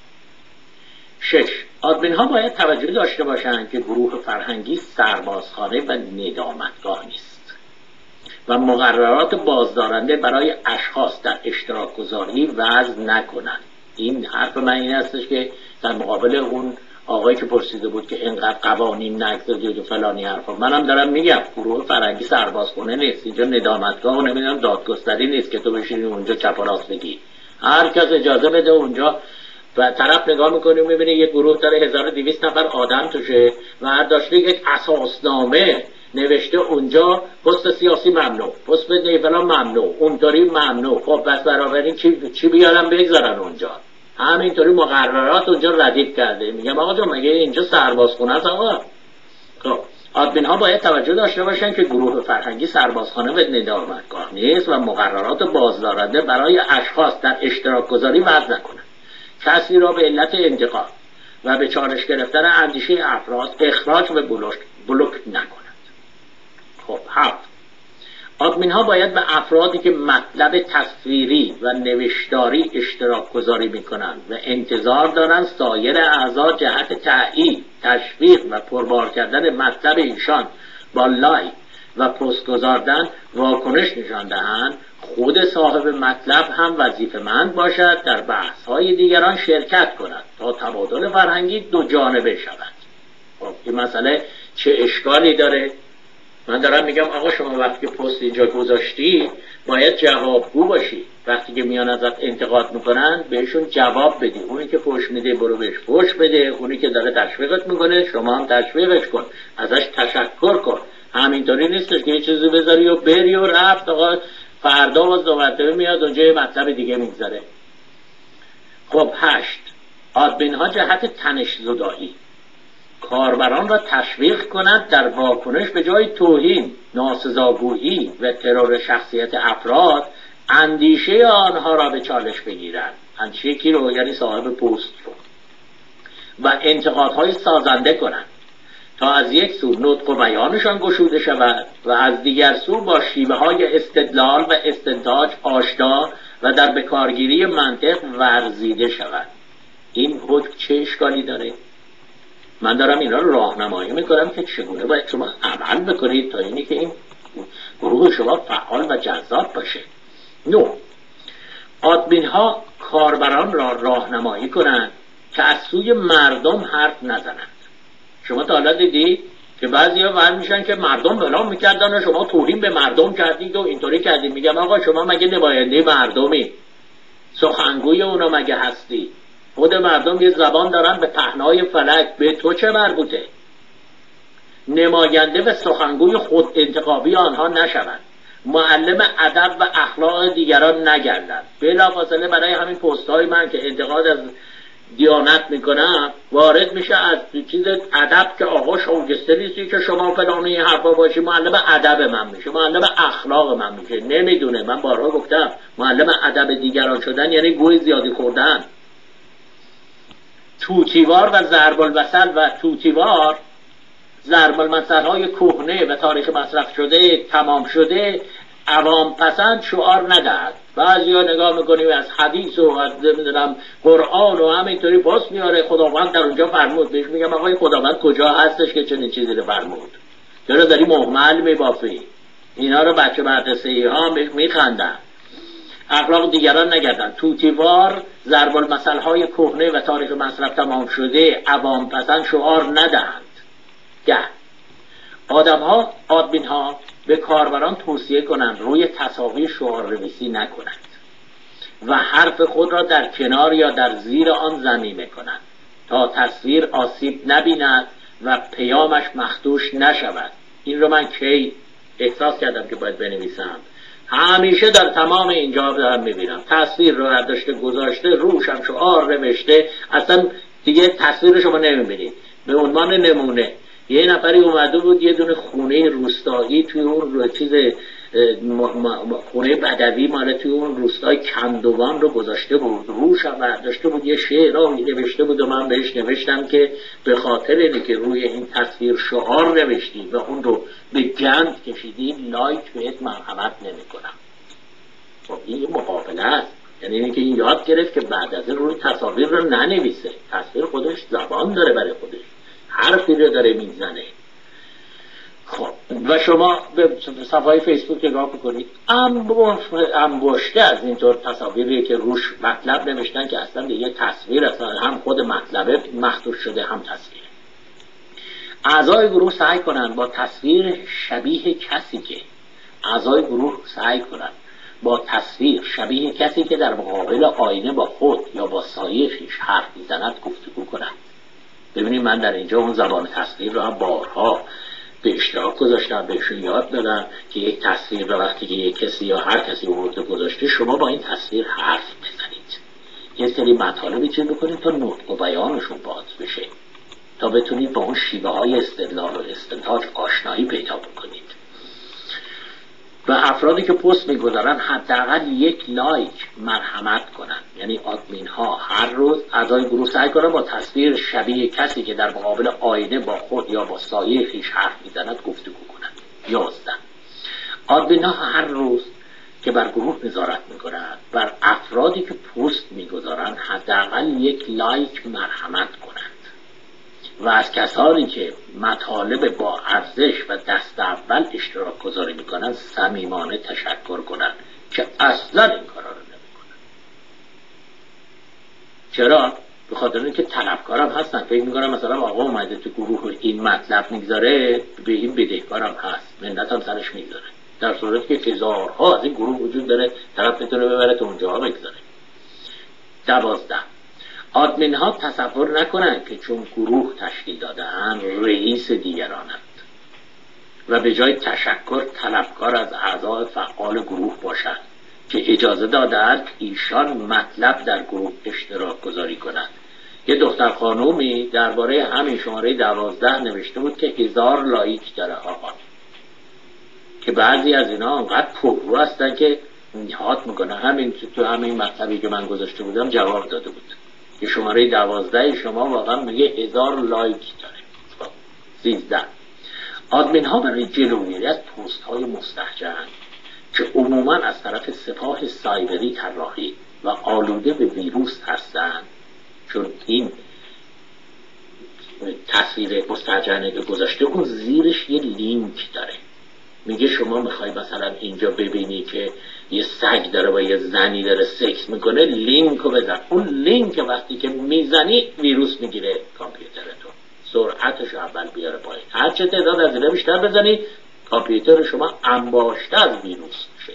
شش، آدمین ها باید توجه داشته باشند که گروه فرهنگی سربازخانه و ندامتگاه نیست و مقررات بازدارنده برای اشخاص در اشتراک گذاری وضع نکنند. این حرف من این هستش که در مقابل اون آقایی که پرسیده بود که اینقدر قوانین نگذارید و فلانی حرفا، منم دارم میگم گروه فرهنگی سربازخانه نیست، اینجا ندامتگاه و نمیدونم دادگستری نیست که تو بشینی اونجا چپ و راست بگی. هر کس اجازه بده اونجا و طرف نگاه میکنه و میبینه یک گروه داره هزار و دویست نفر آدم توشه و داشته یک اساسنامه نوشته اونجا پست سیاسی ممنوع، پست فلان ممنوع، اونطوری ممنوع. خب بس بنابراین چی چی بیارن بگذارن اونجا؟ همینطوری مقررات اونجا ردیف کرده. میگم آقا جان مگه اینجا سربازخونه است آقا؟ خب آدمین ها باید توجه داشته باشن که گروه فرهنگی سربازخانه و ندامتگاه نیست و مقررات بازدارنده برای اشخاص در اشتراک گذاری وضع نکنند. کسی را به علت انتقاد و به چالش گرفتن اندیشه افراد اخراج و بلوک نکنند. خب هفت، آدمین ها باید به افرادی که مطلب تصویری و نوشتاری اشتراک گذاری می کنند و انتظار دارند سایر اعضا جهت تأیید، تشویق و پربار کردن مطلب ایشان با لایک و پست گذاردن واکنش نشان دهند، خود صاحب مطلب هم وظیفه‌مند باشد در بحث های دیگران شرکت کند تا تبادل فرهنگی دو جانبه شود. خب این مسئله چه اشکالی داره؟ من دارم میگم آقا شما وقتی که پست اینجا گذاشتی باید جوابگو باشی. وقتی که میان ازت انتقاد میکنن بهشون جواب بدی. اونی که فحش میده برو بهش فحش بده، اونی که داره تشویقت میکنه شما هم تشویقش کن، ازش تشکر کن. همینطوری نیستش که یه چیزی بذاری و بری و رفت آقا فردا باز دو مرتبه میاد اونجا یه مطلب دیگه میگذاره. خب هشت، آدمین ها جهت تنش زدایی کاربران را تشویق کند در واکنش به جای توهین، ناسزاگویی و ترور شخصیت افراد اندیشه آنها را به چالش بگیرند. اندیشه کی رو؟ یعنی صاحب پست رو. و انتقادهای سازنده کنند تا از یک سو نطق و بیانشان گشوده شود و از دیگر سو با شیوه های استدلال و استنتاج آشنا و در بکارگیری منطق ورزیده شود. این حکم چه اشکالی داره؟ من دارم اینا رو راهنمایی میکنم که چگونه باید شما عمل بکنید تا اینی که این گروه شما فعال و جذاب باشه. نو، آدمین ها کاربران را راهنمایی کنند که از سوی مردم حرف نزنند. شما تا حالا دیدید که بعضیا ور میشن که مردم بلام میکردن و شما توهین به مردم کردید و اینطوری کردید. میگم آقا شما مگه نماینده مردمی؟ سخنگوی اونا مگه هستی؟ خود مردم یه زبان دارن به پهنای فلک، به تو چه مربوطه؟ نماینده و سخنگوی خود انتخابی آنها نشوند، معلم ادب و اخلاق دیگران نگردند. بلافاصله برای همین پست های من که انتقاد از دیانت میکنم وارد میشه از چیز ادب که آقا شوگسته نیستی که شما فلانی حرفا باشی، معلم ادب من میشه، معلم اخلاق من میشه. نمیدونه. من بارها گفتم معلم ادب دیگران شدن یعنی گوی زیادی خوردن. توتیوار و ضرب المثل و توتیوار ضرب المثل های کهنه و تاریخ مصرف شده تمام شده عوام پسند شعار ندهد. بعضیا نگاه میکنیم از حدیث و از نمیدونم قرآن و همینطوری پاس میاره خداوند در اونجا فرمود. بهش میگم آقای خداوند کجا هستش که چنین چیزی رو فرمود؟ چرا داری مهمل میبافی؟ اینا رو بچه مدرسه‌ای ها میخندن. اخلاق دیگران نگردن. توتیوار ضرب المثل های کهنه و تاریخ مصرف تمام شده عوام پسند شعار ندهند. ده، آدم ها آدمین ها به کاربران توصیه کنند روی تصاویر شعار نویسی نکنند و حرف خود را در کنار یا در زیر آن ضمیمه کنند تا تصویر آسیب نبیند و پیامش مخدوش نشود. این رو من کی احساس کردم که باید بنویسم. همیشه در تمام اینجا دارم میبینم تصویر رو برداشته گذاشته روش هم شعار نوشته، اصلا دیگه تصویر شما نمیبینید. به عنوان نمونه یه نفری اومده بود یه دونه خونه روستایی توی اون چیز خونه بدوی مال توی اون روستای کندوان رو گذاشته بود، روش هم برداشته بود یه شعر نوشته بود و من بهش نوشتم که به خاطر اینه که روی این تصویر شعار نوشتی و اون رو به گند کشیدی لایک بهت مرحمت نمی کنم. خب این مقابله است. یعنی اینکه این یاد گرفت که بعد از این روی تصاویر رو ننویسه. تصویر خودش زبان داره برای خودش، حرفی رو داره میزنه. خب و شما به صفحه فیسبوک نگاه بکنید انباشته از اینطور تصاویری که روش مطلب نوشتن که اصلا دیگه تصویر اصلا هم خود مطلبه مخدوش شده هم تصویر. اعضای گروه سعی کنند با تصویر شبیه کسی که اعضای گروه سعی کنند با تصویر شبیه کسی که در مقابل آینه با خود یا با سایه خویش حرف میزند گفتگو کند. ببینید من در اینجا اون زبان تصویر رو هم بارها به اشتراک گذاشتم، بهشون یاد دادم که یک تصویر رو وقتی که یک کسی یا هر کسی آورده گذاشته شما با این تصویر حرف بزنید، یه سری مطالبی چیز بکنید تا نطق و بیانشون باز بشه، تا بتونید با اون شیوه های استدلال و استنتاج آشنایی پیدا بکنید. و افرادی که پست میگذارن حداقل یک لایک مرحمت کنن، یعنی آدمین ها هر روز اعضای گروه سعی کنن با تصویر شبیه کسی که در مقابل آینه با خود یا با سایه خویش حرف میزند گفتگو کنند. یازده، آدمین ها هر روز که بر گروه نظارت میکنند بر افرادی که پست میگذارن حداقل یک لایک مرحمت کنند و از کسانی که مطالب با ارزش و دست اول اشتراک گذاری میکنن صمیمانه تشکر کنن که اصلا این کارا رو نمیکنن. چرا؟ به خاطر اینکه طلبکارم هستن، فکر میکنم مثلا آقا اومده تو گروه این مطلب میگذاره به این بدهکارم هست، منت هم سرش میگذاره، در صورتی که هزارها از این گروه وجود داره طرف میتونه ببره تو اونجاها بگذاره. دوازده، آدمین ها تصور نکنند که چون گروه تشکیل دادن رئیس دیگرانند و به جای تشکر طلبکار از اعضای فعال گروه باشند که اجازه دادند ایشان مطلب در گروه اشتراک گذاری کنند. یه دختر خانومی درباره همین شماره دوازده نوشته بود که هزار لایک داره آقا، که بعضی از اینا انقدر پررو هستن که هات میکنه همین تو همین مطلبی که من گذاشته بودم جواب داده بود که شماره دوازده شما واقعا میگه هزار لایک داره. سیزده، آدمین ها برای جلوگیری از پست های مستهجن که عموما از طرف سپاه سایبری طراحی و آلوده به ویروس هستند، چون این تصویر مستهجنه که گذاشته اون زیرش یه لینک داره، میگه شما میخوای مثلا اینجا ببینی که یه سگ داره با یه زنی داره سکس میکنه، لینک رو بزن. اون لینک وقتی که میزنی ویروس میگیره کامپیوترتون، سرعتش اول بیاره پایین، هر چه تعداد از اینا بیشتر بزنی کامپیوتر شما انباشته از ویروس میشه.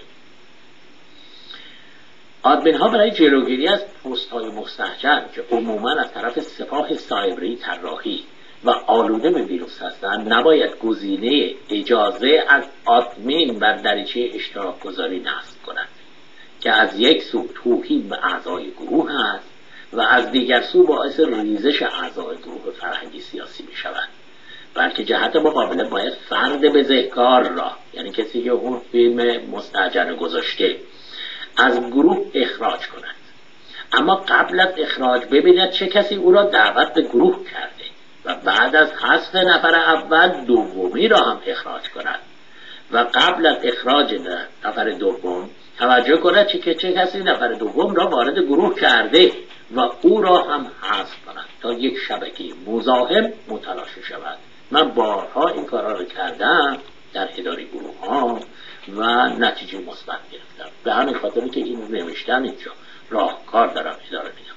آدمین ها برای جلوگیری از پست های مستهجن که عموما از طرف سپاه سایبری طراحی و آلوده به ویروس هستند نباید گزینه اجازه از آدمین بر دریچه اشتراک گذاری نصب کنند که از یک سو توهین به اعضای گروه هست و از دیگر سو باعث ریزش اعضای گروه فرهنگی سیاسی می شود، بلکه جهت مقابله باید فرد بزهکار را، یعنی کسی که اون فیلم مستهجن گذاشته، از گروه اخراج کند، اما قبل از اخراج ببیند چه کسی او را دعوت به گروه کرده و بعد از حذف نفر اول دومی را هم اخراج کند و قبل از اخراج نفر دوم توجه کند چه که چه کسی نفر دوم را وارد گروه کرده و او را هم حذف کند تا یک شبکه مزاحم متلاشی شود. من بارها این کارا رو کردم در اداره گروه ها و نتیجه مثبت گرفتم، به همین خاطری که این نوشتم اینجا راهکار دارم اداره میدم.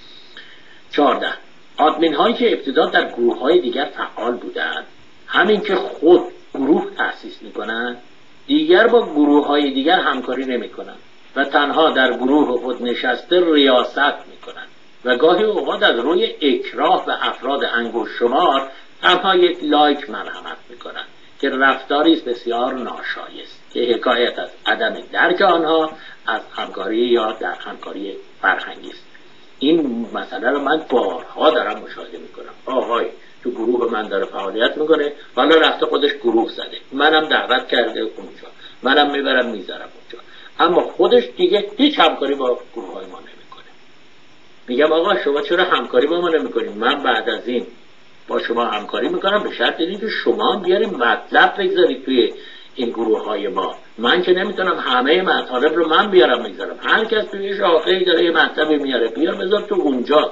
چهارده، آدمین هایی که ابتدا در گروه های دیگر فعال بودند همین که خود گروه تأسیس میکنند دیگر با گروه های دیگر همکاری نمی کنند و تنها در گروه خود نشسته ریاست میکنند و گاهی اوقات از روی اکراه به افراد انگشت شمار تنها یک لایک مرحمت میکنند که رفتاری است بسیار ناشایست که حکایت از عدم درک آنها از همکاری یا در همکاری فرهنگی است. این مسئله رو من بارها دارم مشاهده میکنم. آقای تو گروه من داره فعالیت میکنه، حالا رفته خودش گروه زده، منم دعوت کرده اونجا، منم میبرم میذارم اونجا، اما خودش دیگه هیچ همکاری با گروه های ما نمیکنه. میگم آقا شما چرا همکاری با ما نمیکنید؟ من بعد از این با شما همکاری میکنم به شرط اینکه شما بیارید مطلب بگذارید توی این گروه های ما. من که نمیتونم همه مطالب رو من بیارم بگذارم، هر کس توی شاخه‌ای داره یه مطلبی میاره بیار بذار تو اونجا.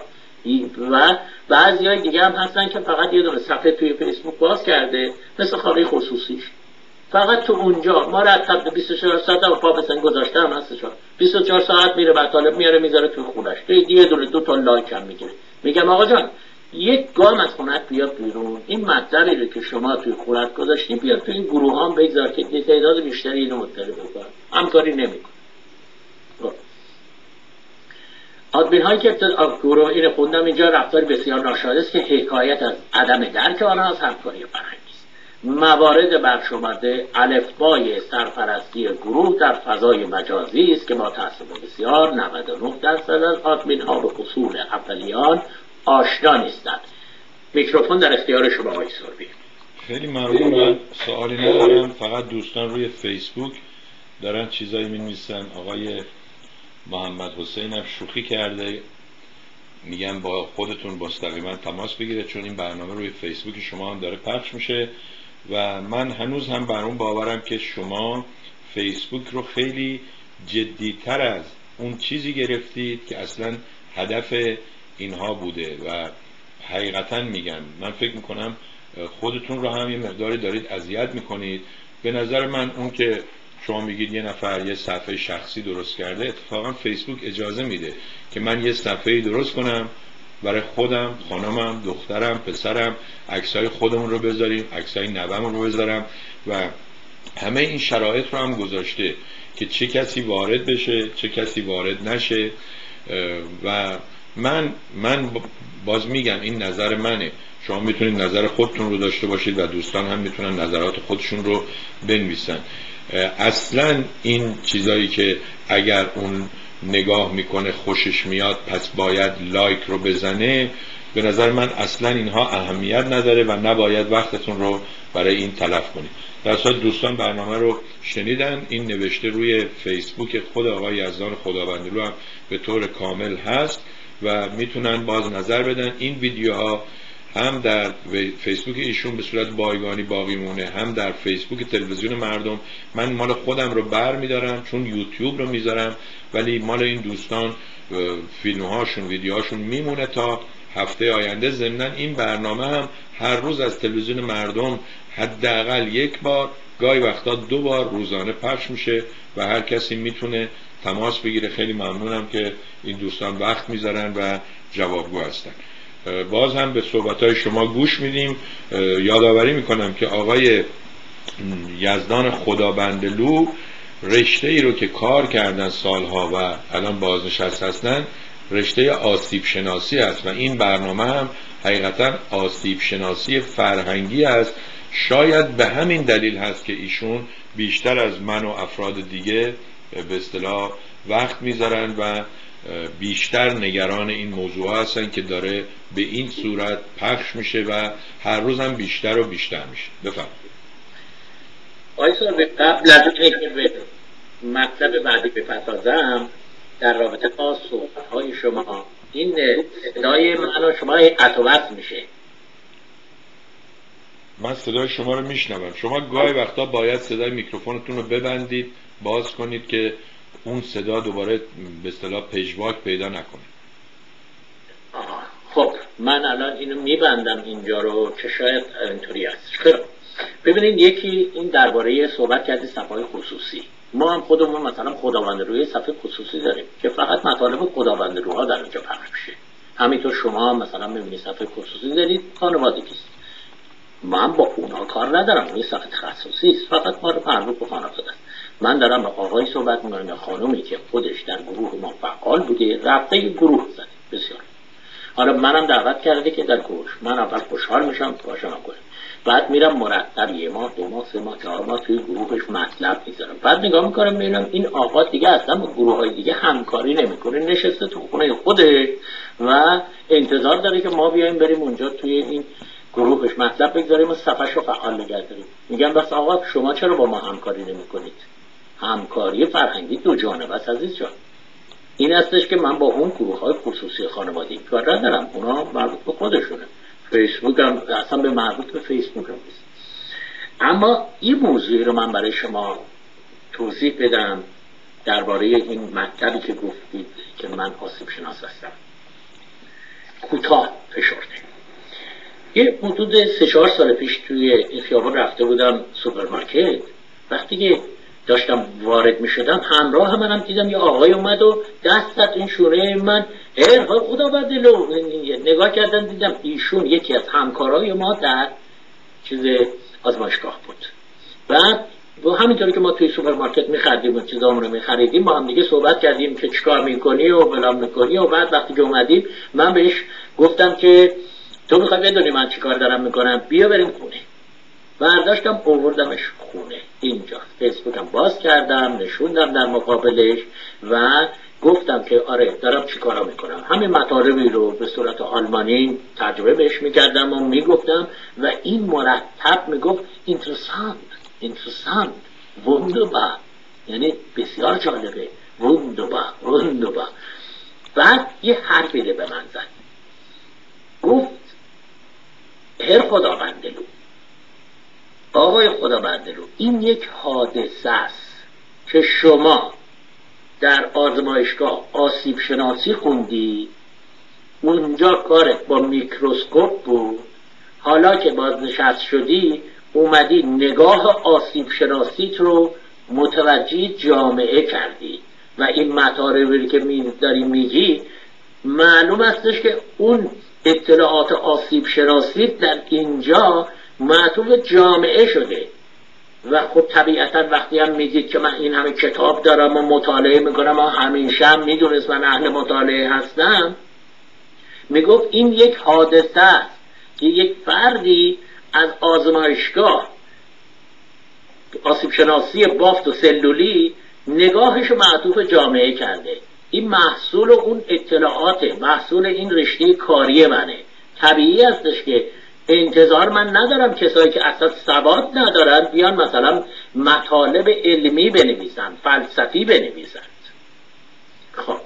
و بعضی های دیگه هم هستن که فقط یه دونه صفحه توی فیسبوک باز کرده مثل خانه خصوصیش، فقط تو اونجا مرتب بیست و چهار ساعت و پا بسن گذاشته هم هستش، بیست و چهار ساعت میره مطالب میاره میذاره توی خونش، توی یه دونه دو تا لایک هم میگیره. میگم آقا جان یک گام از خونت بیاد بیرون، این مطلبی رو که شما توی خونت گذاشتی بیاد توی این گروه هم بگذار که تعداد بیشتری اینو مطلع بکنن. همکاری نمیکنه. آدمین هایی که گروه این خوندم اینجا رفتار بسیار ناشایست است که حکایت از عدم درک آنها از همکاری فرهنگی است. موارد برشمرده الفبای سرپرستی گروه در فضای مجازی است که با تأسف بسیار نود و نه درصد از آدمین ها به اصول اولیان آشنا نیستند. میکروفون در اختیار شما آقای سربی. خیلی ممنون. من سوالی ندارم، فقط دوستان روی فیسبوک دارن چیزایی می‌نویسن. آقای محمد حسین هم شوخی کرده، میگم با خودتون مستقیما تماس بگیره چون این برنامه روی فیسبوک شما هم داره پخش میشه و من هنوز هم بر اون باورم که شما فیسبوک رو خیلی جدیتر از اون چیزی گرفتید که اصلا هدف اینها بوده و حقیقتا میگم من فکر میکنم خودتون رو هم یه مقداری دارید اذیت میکنید. به نظر من اون که شما میگید یه نفر یه صفحه شخصی درست کرده، اتفاقا فیسبوک اجازه میده که من یه صفحه درست کنم برای خودم، خانمم، دخترم، پسرم، عکسای خودمون رو بذاریم، عکسای نوه‌مون رو بذارم و همه این شرایط رو هم گذاشته که چه کسی وارد بشه چه کسی وارد نشه و من من باز میگم این نظر منه، شما میتونید نظر خودتون رو داشته باشید و دوستان هم میتونن نظرات خودشون رو بنویسن. اصلا این چیزایی که اگر اون نگاه میکنه خوشش میاد پس باید لایک رو بزنه، به نظر من اصلا اینها اهمیت نداره و نباید وقتتون رو برای این تلف کنید. در صورت دوستان برنامه رو شنیدن، این نوشته روی فیسبوک خود آقای یزدان خداوندلو هم به طور کامل هست و میتونن باز نظر بدن. این ویدیوها هم در فیسبوک ایشون به صورت بایگانی باقی مونه، هم در فیسبوک تلویزیون مردم. من مال خودم رو بر میدارم چون یوتیوب رو میذارم، ولی مال این دوستان فیلمهاشون ویدیوهاشون میمونه تا هفته آینده. ضمناً این برنامه هم هر روز از تلویزیون مردم حداقل یک بار، گاهی وقتا دو بار روزانه پخش میشه و هر کسی میتونه تماس بگیره. خیلی ممنونم که این دوستان وقت میذارن و جوابگو هستن. باز هم به صحبتهای شما گوش میدیم. یادآوری میکنم که آقای یزدان خدابندلو رشته ای رو که کار کردن سالها و الان بازنشسته هستن رشته آسیب شناسی است و این برنامه هم حقیقتا آسیب شناسی فرهنگی است. شاید به همین دلیل هست که ایشون بیشتر از من و افراد دیگه به اصطلاح وقت میذارن و بیشتر نگران این موضوع هستن که داره به این صورت پخش میشه و هر روز هم بیشتر و بیشتر میشه. بفرمایید. آقای صاحب، قبل از اینکه به مطلب بعدی بپردازم در رابطه با صحبت‌های شما، این صدای من و شما اتوبس میشه. من صدای شما رو میشنوم. شما گاهی وقتا باید صدای میکروفونتون رو ببندید، باز کنید که اون صدا دوباره به اصطلاح پژواک پیدا نکنه. خب من الان اینو میبندم اینجا رو که شاید اینطوری هست. خب ببینید، یکی این درباره صحبت کردی صفحه خصوصی. ما هم خودمون مثلا خداوندروی صفحه خصوصی داریم که فقط مطالب خداوندروها در اونجا پخش میشه. همینطور شما هم مثلا میبینید صفحه خصوصی دارید، خانوادگی است. من با اونا کار ندارم، این صفحه تخصصی است، فقط ما رو مربوط به خانواده است. من دارم با آقای صحبت می‌کنم یا خانومی که خودش در گروه ما فعال بوده، رفته گروه زده. بسیار حالا منم دعوت کرده که در گروه من اول خوشحال میشم باشم کنم، بعد میرم مرتب یه ماه دو ماه سه ماه چهار ماه توی گروهش مطلب میذارم، بعد نگاه میکنم میبینم این آقا دیگه اصلا با گروه های دیگه همکاری نمیکنه، نشسته تو خونه خودش و انتظار داره که ما بیایم بریم اونجا توی این گروهش مطلب بگذاریم و صفحش رو فعال نگه داریم. میگم بس آقا شما چرا با ما همکاری نمیکنید؟ همکاری فرهنگی دو جانبه است عزیز جان. این هستش که من با اون گروه های خصوصی خانوادگی کار ندارم، اونا مربوط به خودشونه. فیسبوک هم اصلا به مربوط به فیسبوک هم نیست. اما این موضوعی رو من برای شما توضیح بدم درباره این مطلبی که گفتید که من آسیب شناس هستم. کوتاه فشرده. یه حدود سه چهار سال پیش توی این خیابان رفته بودم سوپرمارکت. وقتی که داشتم وارد می شدم همراه هم منم دیدم یه آقای اومد و دست زد این شونه من. ای خداوندلو، نگاه کردم دیدم ایشون یکی از همکارای ما در چیز آزمایشگاه بود. بعد و همینطوری که ما توی سوپرمارکت می‌خریدیم و چیزامون رو می‌خریدیم با هم دیگه صحبت کردیم که چیکار می‌کنی و فلان می‌کنی. و بعد وقتی که اومدیم من بهش گفتم که تو می‌خوای بدونی من چیکار دارم می‌کنم، بیا بریم خونه. برداشتم آوردمش خونه، اینجا فیسبوکم باز کردم، نشوندم در مقابلش و گفتم که آره دارم چیکارا میکنم. همین مطالبی رو به صورت آلمانی ترجمه بهش میکردم و میگفتم و این مرتب میگفت اینترسانت اینترسانت وندربار، یعنی بسیار جالبه، وندربار وندربار. بعد یه حرفی به من زد، گفت هر خداوندلو، آقای خداوندلو، این یک حادثه است که شما در آزمایشگاه آسیب شناسی خوندی، اونجا کارت با میکروسکوپ بود، حالا که بازنشست شدی اومدی نگاه آسیب شناسیت رو متوجه جامعه کردی و این مطالبی که می داری میگی معلوم استش که اون اطلاعات آسیب شناسیت در اینجا معطوف جامعه شده. و خب طبیعتا وقتی هم میگید که من این همه کتاب دارم و مطالعه میکنم و همیشه هم میدونست من اهل مطالعه هستم، میگفت این یک حادثه است که یک فردی از آزمایشگاه آسیب شناسی بافت و سلولی نگاهش معطوف جامعه کرده. این محصول اون اطلاعاته، محصول این رشته کاری منه. طبیعی هستش که انتظار من ندارم کسایی که اصلا سواد ندارن بیان مثلا مطالب علمی بنویسن، فلسفی بنویسن. خب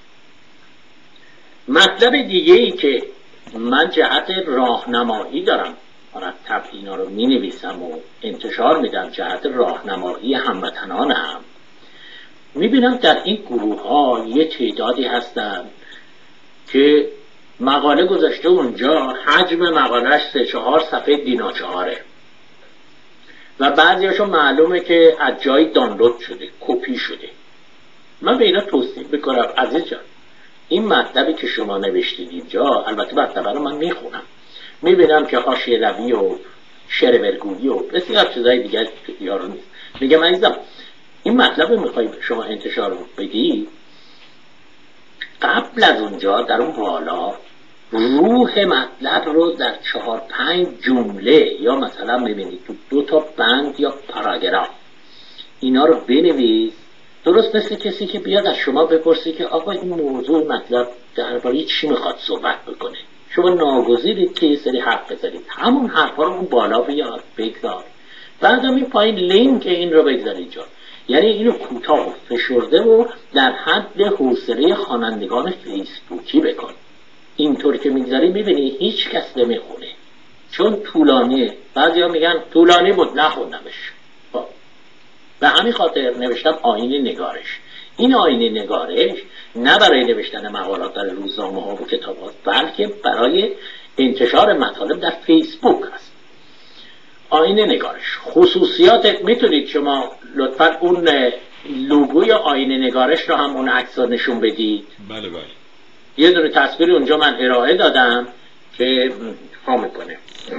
مطلب دیگه ای که من جهت راهنمایی دارم، مرتب اینا رو می نویسم و انتشار میدم جهت راهنمایی هموطنانم، می بینم در این گروه ها یه تعدادی هستن که مقاله گذاشته اونجا، حجم مقالهش سه چهار صفحه دیناچهاره و بعضیاشو معلومه که از جایی دانلود شده، کپی شده. من به اینا توصیه میکنم عزیز جان، این مطلبی که شما نوشتید اینجا، البته مطلب رو من میخونم، میبینم که حاشیه روی و شعرورگویی و بسیار چیزای دیگه یارو نیست. میگم عزیزم این مطلب رو میخوای شما انتشار بدی، قبل از اونجا در اون بالا روح مطلب رو در چهار پنج جمله یا مثلا میبینید تو دو تا بند یا پاراگراف اینا رو بنویس، درست مثل کسی که بیاد از شما بپرسی که آقا این موضوع مطلب درباره چی میخواد صحبت بکنه، شما ناگزیرید که یه سری حرف بزنید، همون حرفا رو اون بالا بیاد بگذار، بعدم این پایین لینک این رو بگذار اینجا. یعنی اینو کوتاه و فشرده و در حد حوصله خوانندگان فیسبوکی بکن. اینطور که میگذاری میبینی هیچ کس نمیخونه چون طولانیه. بعضیا میگن طولانی بود نخوندمش. خب به همین خاطر نوشتم آیین نگارش. این آیین نگارش نه برای نوشتن مقالات در روزنامه ها و کتابات، بلکه برای انتشار مطالب در فیسبوک هست. آیین نگارش خصوصیات، میتونید شما لطفا اون لوگوی آیین نگارش رو هم اون عکس رو نشون بدید؟ بله بله. یه دونه تصویر اونجا من ارائه دادم که ها میکنه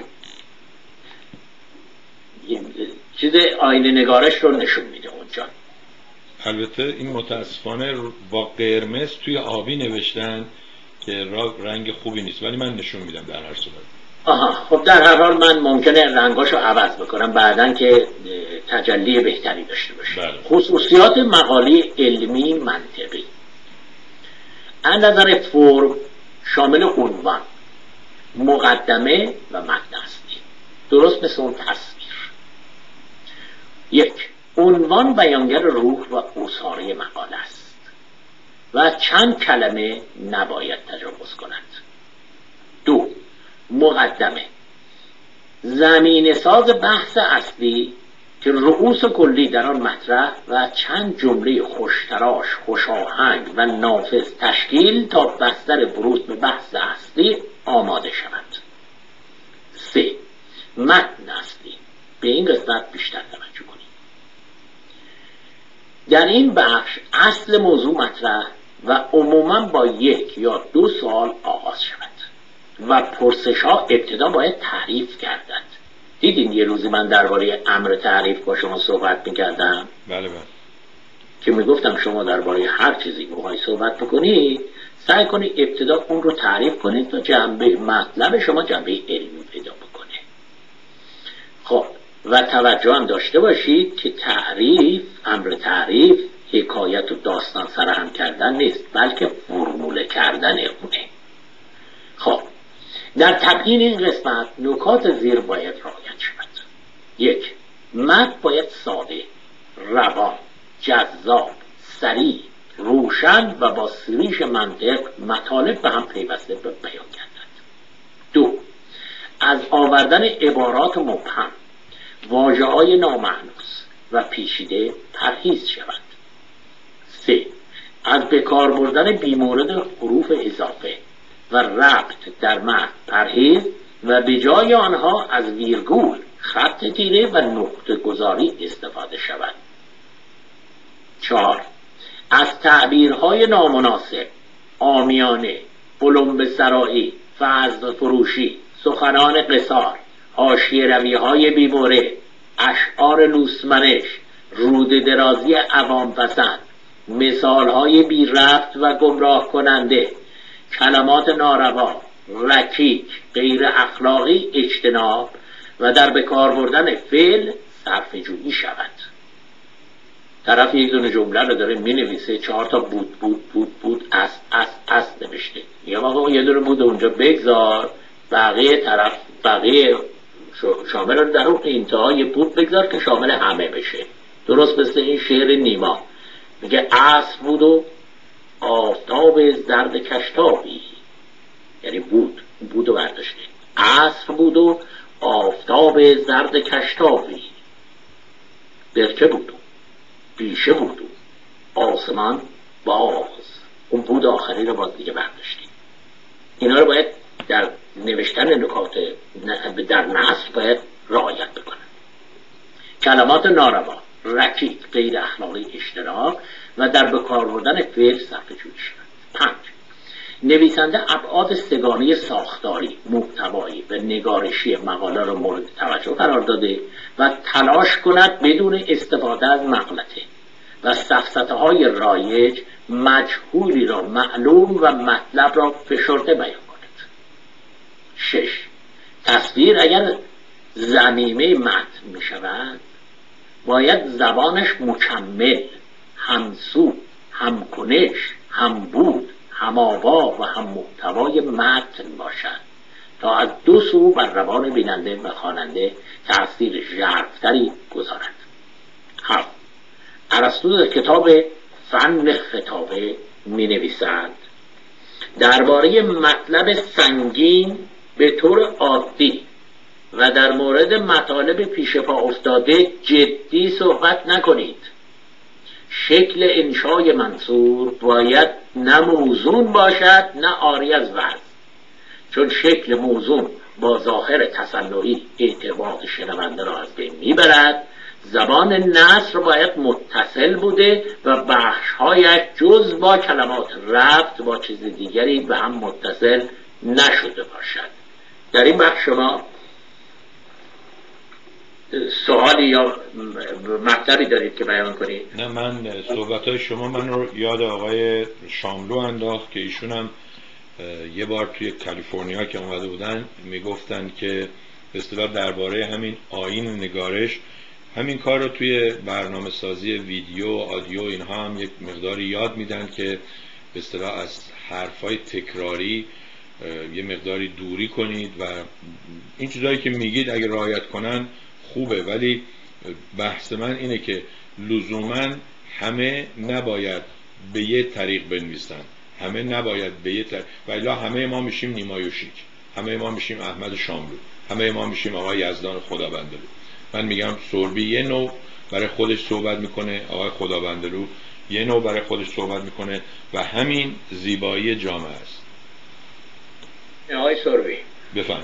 چیز آیین نگارش رو نشون میده اونجا. البته این متاسفانه با قرمز توی آبی نوشتن که رنگ خوبی نیست، ولی من نشون میدم در هر صورت. آها خب در هر حال من ممکنه رنگاشو عوض بکنم بعدن که تجلی بهتری داشته باشه. بله. خصوصیات مقاله علمی منطقی از نظر فرم شامل عنوان، مقدمه و متن اصلی، درست مثل اون تصویر. یک، عنوان بیانگر روح و اساره مقاله است و چند کلمه نباید تجاوز کند. دو، مقدمه زمینه ساز بحث اصلی که رؤوس کلی در آن مطرح و چند جمله خوشتراش، خوشاهنگ و نافذ تشکیل تا بستر ورود به بحث اصلی آماده شود. سه، متن اصلی. به این قسمت بیشتر توجه کنید. در این بخش اصل موضوع مطرح و عموما با یک یا دو سوال آغاز شود و پرسش ها ابتدا باید تعریف گردد. دیدین یه روزی من درباره امر تعریف با شما صحبت میکردم؟ بله بله. که میگفتم شما درباره هر چیزی میخوای صحبت بکنید سعی کنید ابتدا اون رو تعریف کنید تا جنبه مطلب شما جنبه علمی پیدا بکنه. خب و توجه هم داشته باشید که تعریف، امر تعریف حکایت و داستان سرهم کردن نیست، بلکه فرموله کردن اونه. خب در تبیین این قسمت نکات زیر باید رعایت شود. یک، متن باید ساده، روان، جذاب، سریع، روشن و با سریش منطق مطالب به هم پیوسته به بیان گردد. دو، از آوردن عبارات مبهم، واژه‌های نامعنوس و پیچیده پرهیز شود. سه، از بکار بردن بیمورد حروف اضافه و ربط در متن پرهیز و به جای آنها از ویرگول، خط تیره و نقطه گذاری استفاده شود. چهار، از تعبیرهای نامناسب، عامیانه، بلند سرایی، فضل فروشی، سخنان قصار، حاشیه روی‌های بی‌مورد، اشعار لوسمنش، روده درازی عوام پسند، مثالهای بی ربط و گمراه کننده، کلمات ناروا، رکیک، غیر اخلاقی اجتناب و در بکار بردن فعل صرفه جویی شود. طرف یک دونه جمله رو داره می نویسه، چهار تا بود بود بود بود است است است نوشته، یا واقعا یه دونه بود اونجا بگذار، بقیه طرف بقیه شامل رو در اون انتهای بود بگذار که شامل همه بشه. درست مثل این شعر نیما میگه عصر بود و آفتاب زرد کشتابی، یعنی بود بود و برداشته، عصر بود و آفتاب زرد کشتابی، برکه بود و بیشه بود و آسمان باز، اون بود آخری رو باز دیگه برداشتیم. اینا رو باید در نوشتن نکات در نصر باید رعایت بکنن. کلمات ناروا، رکیک، غیر اخلاقی اجتناب و در بکار بردن فعل صرفه جویی شود. پنج، نویسنده ابعاد سگانه ساختاری، محتوایی و نگارشی مقاله را مورد توجه قرار داده و تلاش کند بدون استفاده از مغلطه و سفسطه های رایج مجهولی را معلوم و مطلب را فشرده بیان کند. شش، تصویر اگر ضمیمه متن می شود باید زبانش مکمل، همسو، همکنش، هم بود، هم آوا و هم محتوای متن باشد تا از دو سو بر روان بیننده و خواننده تأثیر ژرف‌تری گذارد. هفت، ارسطو در کتاب فن خطابه می نویسند درباره مطلب سنگین به طور عادی و در مورد مطالب پیش پا افتاده جدی صحبت نکنید. شکل انشای منصور باید نه موزون باشد نه عاری از وزن، چون شکل موزون با ظاهر تصنعی اعتماد شنونده را از بین میبرد. زبان نثر باید متصل بوده و بخش‌هایش جز با کلمات ربط با چیز دیگری به هم متصل نشده باشد. در این بخش شما سوالی یا مطلبی دارید که بیان کنید؟ نه، من صحبت‌های شما من رو یاد آقای شاملو انداخت که ایشون هم یه بار توی کالیفرنیا که اومده بودن میگفتن که به اصطلاح درباره همین آیین نگارش همین کار رو توی برنامه سازی ویدیو آدیو اینها هم یک مقداری یاد میدن که به اصطلاح از حرفای تکراری یه مقداری دوری کنید و این چیزایی که میگید اگه رعایت کنن خوبه، ولی بحث من اینه که لزوما همه نباید به یه طریق بنویسن، همه نباید به یه طریق، ولی همه ما میشیم نیما یوشیک، همه ما میشیم احمد شاملو، همه ما میشیم آقای یزدان خدابندلو. من میگم سوربی یه نوع برای خودش صحبت میکنه، آقای خدابندلو یه نوع برای خودش صحبت میکنه و همین زیبایی جامعه است. آقای سوربی بفهم.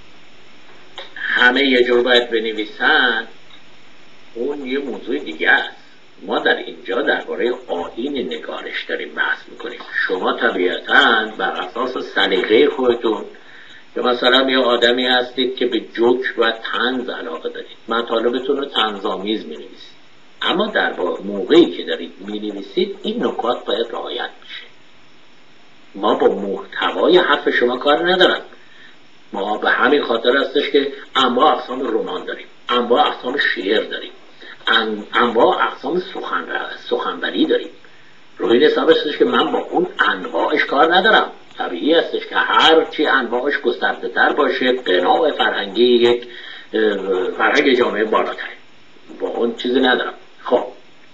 همه یه جور باید بنویسن، اون یه موضوع دیگه است. ما در اینجا درباره آیین نگارش داریم بحث میکنیم. شما طبیعتاً بر اساس سلیقه خودتون یا مثلا یه آدمی هستید که به جوک و طنز علاقه دارید، مطالبتون رو طنزآمیز می‌نویسید، اما در موقعی که دارید می‌نویسید این نکات باید رعایت بشه. ما با محتوای حرف شما کار ندارم، ما به همین خاطر هستش که انواع اقسام رمان داریم، انواع اقسام شعر داریم، انواع اقسام سخن سخنوری داریم. روی این حساب هستش که من با اون انواعش کار ندارم. طبیعی هستش که هر چی انواعش گسترده تر باشه، قناع فرهنگی یک فرهنگ جامعه بالاتر، با اون چیزی ندارم. خب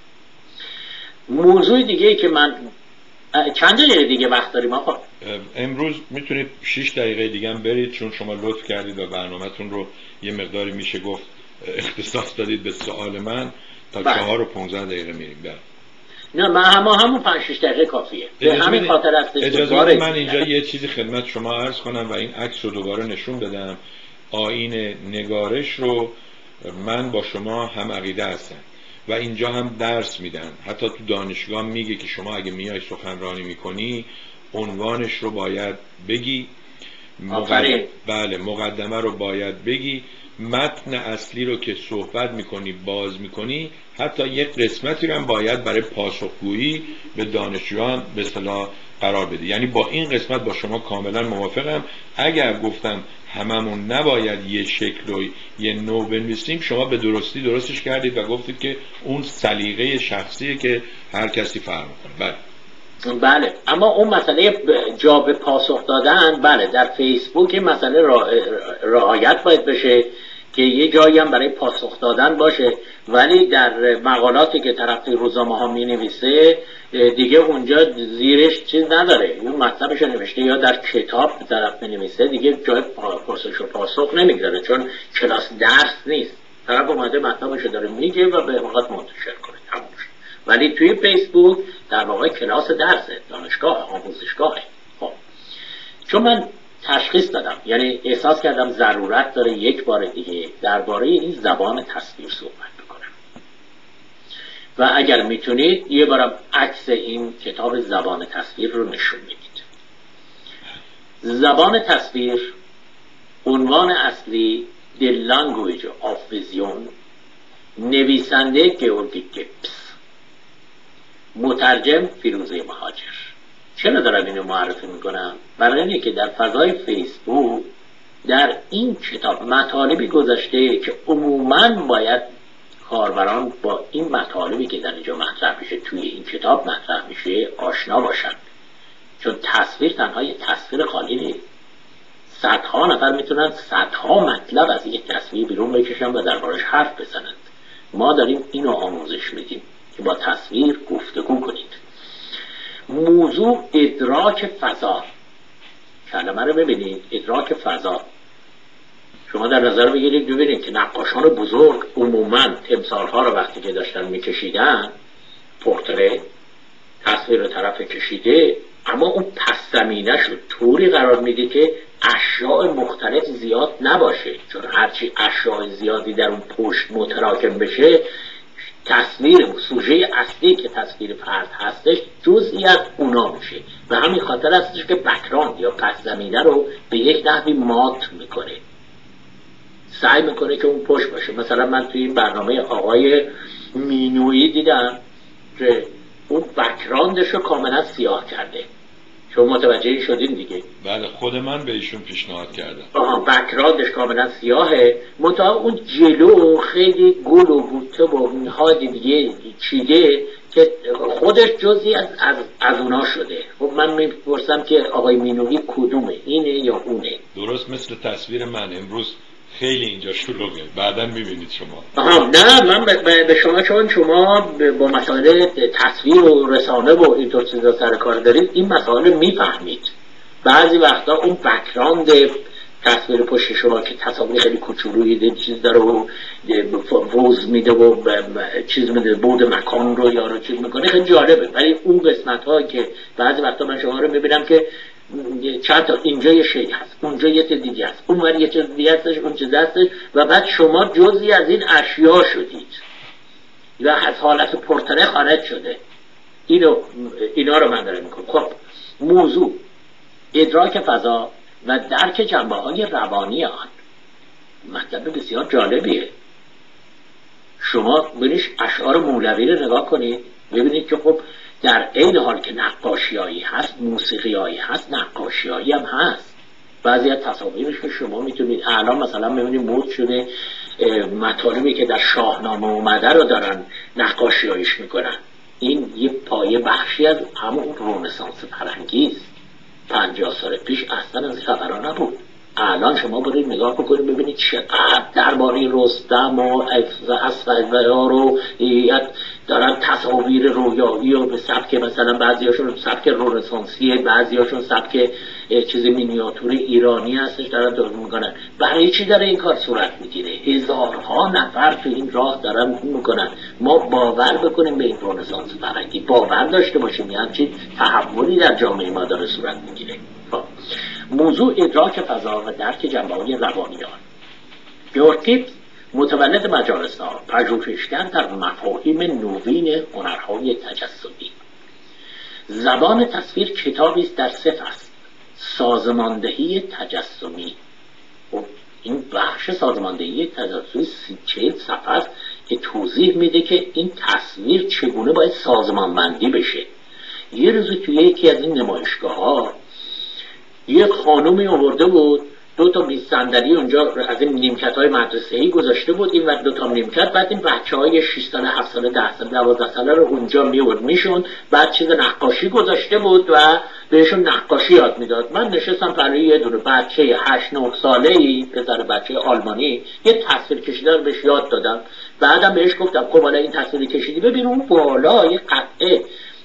موضوع دیگه ای که من چند دقیقه دیگه وقت داریم آقا؟ امروز میتونید شش دقیقه دیگه هم برید، چون شما لطف کردید و برنامه‌تون رو یه مقداری میشه گفت اختصاص دادید به سوال من. تا چهار و پونزده دقیقه میریم. بله. نه من هم همون پنج شش دقیقه کافیه. به همین خاطر هستش اجازه بدید من اینجا یه چیزی خدمت شما عرض کنم و این عکس رو دوباره نشون بدم. آیین نگارش رو من با شما هم عقیده هستم و اینجا هم درس میدن. حتی تو دانشگاه میگه که شما اگه میای سخنرانی میکنی عنوانش رو باید بگی، مقدم... بله مقدمه رو باید بگی، متن اصلی رو که صحبت میکنی باز میکنی، حتی یک قسمتی رو هم باید برای پاسخگویی به دانشجویان به اصطلاح قرار بدی. یعنی با این قسمت با شما کاملا موافقم. اگر گفتم هممون نباید یه شکل و یه نوع بنویسیم، شما به درستی درستش کردید و گفتید که اون سلیقه شخصیه که هر کسی فرق میکنه. بله بله، اما اون مسئله جا به پاسخ دادن، بله در فیسبوک مسئله رعایت باید بشه که یه جایی هم برای پاسخ دادن باشه، ولی در مقالاتی که طرف روزنامه ها می نویسه دیگه اونجا زیرش چیز نداره، اون مطلبش نوشته یا در کتاب طرف می نویسه دیگه جای پرسش و پاسخ نمیگذاره، چون کلاس درس نیست، طرف اومده مطلبش داره میگه و به وقت منتشر کنه تموم. ولی توی فیسبوک در واقع کلاس درسه، دانشگاه، آموزشگاهه. خب چون من تشخیص دادم، یعنی احساس کردم ضرورت داره یک بار دیگه درباره این زبان تصویر صحبت بکنم و اگر میتونید یه بارم عکس این کتاب زبان تصویر رو نشون بدید. زبان تصویر، عنوان اصلی The Language of Vision، نویسنده گیورگی گیبس، مترجم فیروزه مهاجر. چرا دارم اینو معرفی میکنم؟ برای اینه که در فضای فیسبوک در این کتاب مطالبی گذاشته که عموماً باید کاربران با این مطالبی که در اینجا مطرح میشه توی این کتاب مطرح میشه آشنا باشن، چون تصویر تنها یه تصویر خالی نیست. صدها نفر میتونن صدها مطلب از یک تصویر بیرون بکشن و دربارش حرف بزنند. ما داریم اینو آموزش میدیم که با تصویر گفتگو کنید. موضوع ادراک فضا، کلمه رو ببینید، ادراک فضا. شما در نظر بگیرید ببینید که نقاشان بزرگ عموماً تمثال‌ها رو وقتی که داشتن میکشیدن، پورتره تصویر رو طرف کشیده، اما اون پس زمینه شو طوری قرار میده که اشیاء مختلف زیاد نباشه، چون هرچی اشیاء زیادی در اون پشت متراکم بشه، تصویر سوژه اصلی که تصویر فرد هستش جزئی از اونا میشه و همین خاطر هستش که بک‌گراند یا پس زمینه رو به یک نحوی مات میکنه، سعی میکنه که اون پشت باشه. مثلا من توی این برنامه آقای مینویی دیدم که اون بک‌گراندش رو کاملا سیاه کرده. شما متوجه شدین دیگه؟ بله، خود من به ایشون پیشنهاد کردم. آها، بک‌گراندش کاملا سیاهه، منتها اون جلو خیلی گل و بوته و نهاد دیگه چیده که خودش جزئی از از از اونا شده. خب من میپرسم که آقای مینوی کدومه، اینه یا اونه؟ درست مثل تصویر من امروز خیلی اینجا شلوغه، بعداً میبینید شما. آها نه، من به شما چون شما با مسائل تصویر و رسانه و اینطور چیزا سر کار دارید، این مسائل میفهمید. بعضی وقتا اون بک‌گراند تصویر پشت شما که تصاویر خیلی کوچولویی چیز داره و ووز میده و چیز میده، بود مکان رو یا رو چیز میکنه، خیلی جالبه. ولی اون قسمت ها که بعضی وقتا من شما رو میبینم که چند تا اینجا یه شی هست، اونجا یه چیز دیگه هست، اونور یه چیز دیگه هستش، اون چیز هستش و بعد شما جزئی از این اشیا شدید و از حالت پورتره خارج شده. اینو اینا رو من دارم میکنم. خب موضوع ادراک فضا و درک جنبه های روانی آن. مطلب بسیار جالبیه. شما برید اشعار مولوی رو نگاه کنید، ببینید که خب در عین حال که نقاشیایی هست، موسیقیایی هست، نقاشیایی هم هست. بعضی از تصاویرش که شما میتونید الان مثلا میبینید مد شده مطالبی که در شاهنامه اومده رو دارن نقاشیاییش میکنن. این یه پایه بخشی از همون رنسانس فرهنگی است. پنجاه سال پیش اصلا از خبرها نبود. الان شما برید نگاه بکنید ببینید چقدر درباره رستم و اسفندیار رو دارن تصاویر رویایی و به سبک مثلا بعضیاشون سبک رنسانسیه، بعضیاشون سبک چیز مینیاتور ایرانی هستش دارن درست میکنن. برای چی داره این کار صورت میگیره؟ هزارها نفر تو این راه دارن میکنن. ما باور بکنیم به این رنسانس فرهنگی، باور داشته باشیم یعنی چی تحولی در جامعه ما داره صورت میگیره. موضوع ادراک فضا و درک جنبه‌های روانیان. یورکیپس متولد مجارستان، پژوهشگر در مفاهیم نوین هنرهای تجسمی. زبان تصویر کتابی است در سه فصل. سازماندهی تجسمی. این بخش سازماندهی تجسمی سی چهل صفحه است که توضیح میده که این تصویر چگونه باید سازمانبندی بشه. یه روز توی یکی از این نمایشگاه‌ها یک خانومی آورده بود دو تا میز صندلی اونجا از این نیمکت‌های مدرسه‌ای گذاشته بود این و دو تا نیمکت، بعد این بچه‌های شش ساله، هفت ساله، ده ساله، دوازده ساله رو اونجا میورد میشون، بعد چیز نقاشی گذاشته بود و بهشون نقاشی یاد میداد. من نشستم برای یه دونه بچه هشت نه ساله‌ای، پسر بچه آلمانی، یه تصویر کشیدن بهش یاد دادم. بعدم بهش گفتم خب حالا این تصویر کشیدی ببین اون بالا یه قطعه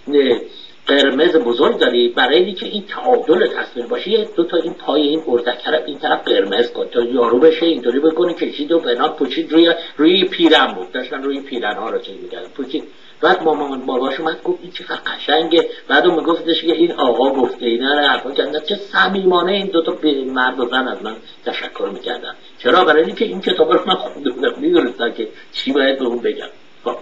قرمز بزرگ داری، برای اینکه این تعادل تصویر باشه یه دو تا این پای این اردک طرف این طرف قرمز کن تا یارو بشه اینطوری بکنه کشید و بنا پوچید روی روی پیرن بود، داشتن روی پیرن ها رو چیز می‌کردن پوچید. بعد مامان باباش اومد گفت این چقدر قشنگه، بعد اون میگفتش که این آقا گفته اینا رو حرفا کردن. چه صمیمانه این دو تا مرد و زن از من تشکر می‌کردن. چرا؟ برای اینکه این کتابا رو من خونده بودم، می‌دونستم که چی باید به اون بگم. خب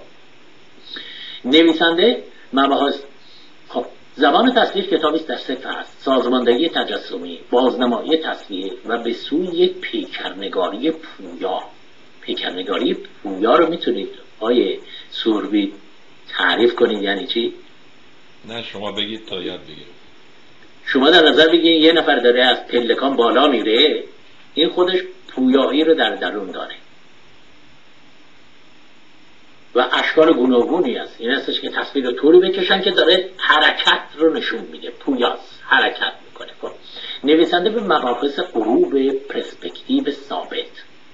نویسنده مباحث. خب زبان تصویر کتابی است در سه فصل. سازماندهی تجسمی، بازنمایی تصویر و به سوی یک پیکرنگاری پویا. پیکرنگاری پویا رو میتونید آیه سوربی تعریف کنید یعنی چی؟ نه شما بگید تا یاد بگیرم. شما در نظر بگید یه نفر داره از پلکان بالا میره، این خودش پویایی رو در درون داره و اشکال گوناگونی است. این هستش که تصویر رو طوری بکشن که داره حرکت رو نشون میده. پویاست، حرکت میکنه. خب نویسنده به مباحث غروب پرسپکتیو ثابت،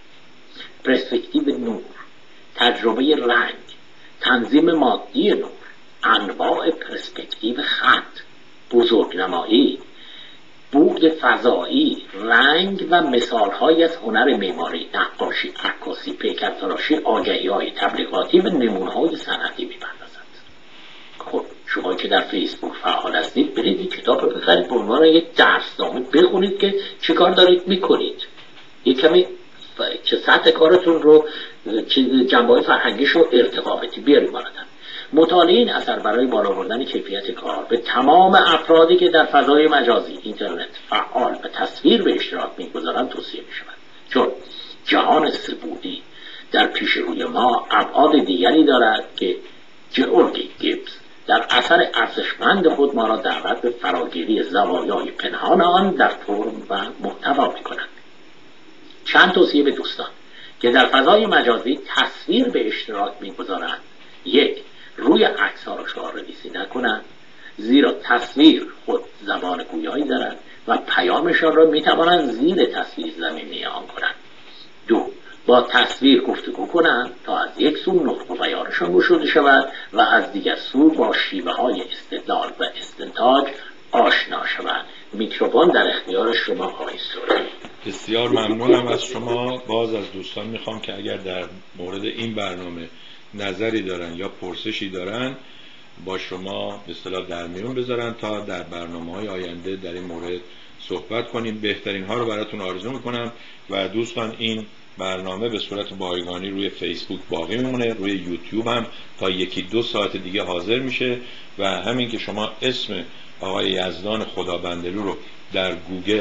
پرسپکتیو نور، تجربه رنگ، تنظیم مادی نور، انواع پرسپکتیو خط، بزرگنمایی، بعد فضایی، رنگ و مثال‌هایی از هنر معماری، نقاشی، عکاسی، پیکرتراشی، آگهی‌های تبلیغاتی و نمونه‌های صنعتی می‌پردازد. خب شما که در فیسبوک فعال هستید برید این کتاب رو بخرید به عنوان یک درسنامه بخونید که چه کار دارید می‌کنید. یک کمی چه سطح کارتون رو جنبه‌های فرهنگیش رو ارتقا بدید بیارید بالاتر. مطالعه این اثر برای بالا بردن کیفیت کار به تمام افرادی که در فضای مجازی اینترنت فعال و تصویر به اشتراک می‌گذارند توصیه می‌شود، چون جهان سه‌بعدی در پیش روی ما ابعاد دیگری دارد که جئورگ گیبز در اثر ارزشمند خود ما را دعوت به فراگیری زوایای پنهان آن در فرم و محتوا می‌کند. چند توصیه به دوستان که در فضای مجازی تصویر به اشتراک می‌گذارند. یک، روی عکس ها رو شعارنویسی نکنند، زیرا تصویر خود زبان گویایی دارد و پیامشان را میتوانند زیر تصویر زمینی آن کنند. دو، با تصویر گفتگو کنند تا از یک سو نطق و بیانشان گشوده شود و از دیگر سو با شیوه های استدلال و استنتاج آشنا شوند. میکروفون در اختیار شما آقای سوربی. بسیار ممنونم از شما. باز از دوستان میخوام که اگر در مورد این برنامه نظری دارن یا پرسشی دارن با شما به اصطلاح در میون بذارن تا در برنامه‌های آینده در این مورد صحبت کنیم. بهترین ها رو براتون آرزو میکنم و دوستان این برنامه به صورت بایگانی روی فیسبوک باقی میمونه، روی یوتیوب هم تا یکی دو ساعت دیگه حاضر میشه و همین که شما اسم آقای یزدان خدابندلو رو در گوگل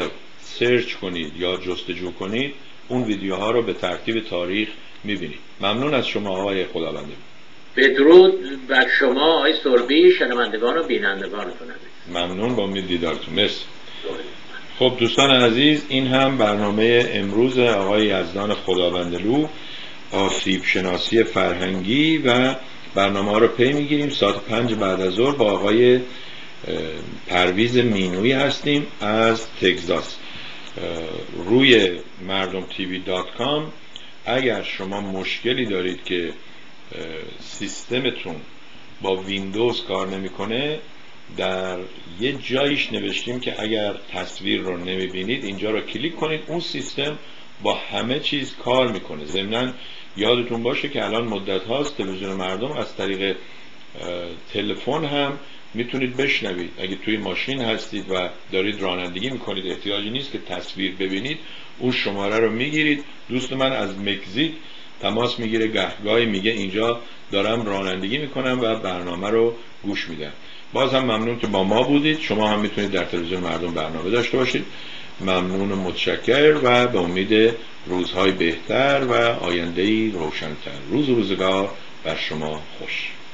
سرچ کنید یا جستجو کنید اون ویدیوها رو به ترتیب تاریخ میبینید. ممنون از شما آقای خداوندلو. بدرود بر شما آقای سربی، شنوندگان و بینندگانتون عزیز. ممنون، با امید دیدارتون. مرسی. خب دوستان عزیز، این هم برنامه امروز آقای یزدان خداوندلو، آسیب شناسی فرهنگی، و برنامه ها رو پی میگیریم. ساعت پنج بعد از ظهر با آقای پرویز مینویی هستیم از تگزاس. روی مردم تیوی دات کام اگر شما مشکلی دارید که سیستمتون با ویندوز کار نمیکنه، در یه جایش نوشتیم که اگر تصویر رو نمیبینید اینجا رو کلیک کنید، اون سیستم با همه چیز کار میکنه. ضمناً یادتون باشه که الان مدت هاست تلویزیون مردم از طریق تلفن هم میتونید بشنوید. اگه توی ماشین هستید و دارید رانندگی میکنید، احتیاجی نیست که تصویر ببینید، اون شماره رو میگیرید. دوست من از مکزیک تماس میگیره، گهگاهی میگه اینجا دارم رانندگی میکنم و برنامه رو گوش میدم. باز هم ممنون که با ما بودید. شما هم میتونید در تلویزیون مردم برنامه داشته باشید. ممنون و متشکر و به امید روزهای بهتر و آینده‌ای روشن‌تر. روز و روزگار بر شما خوش.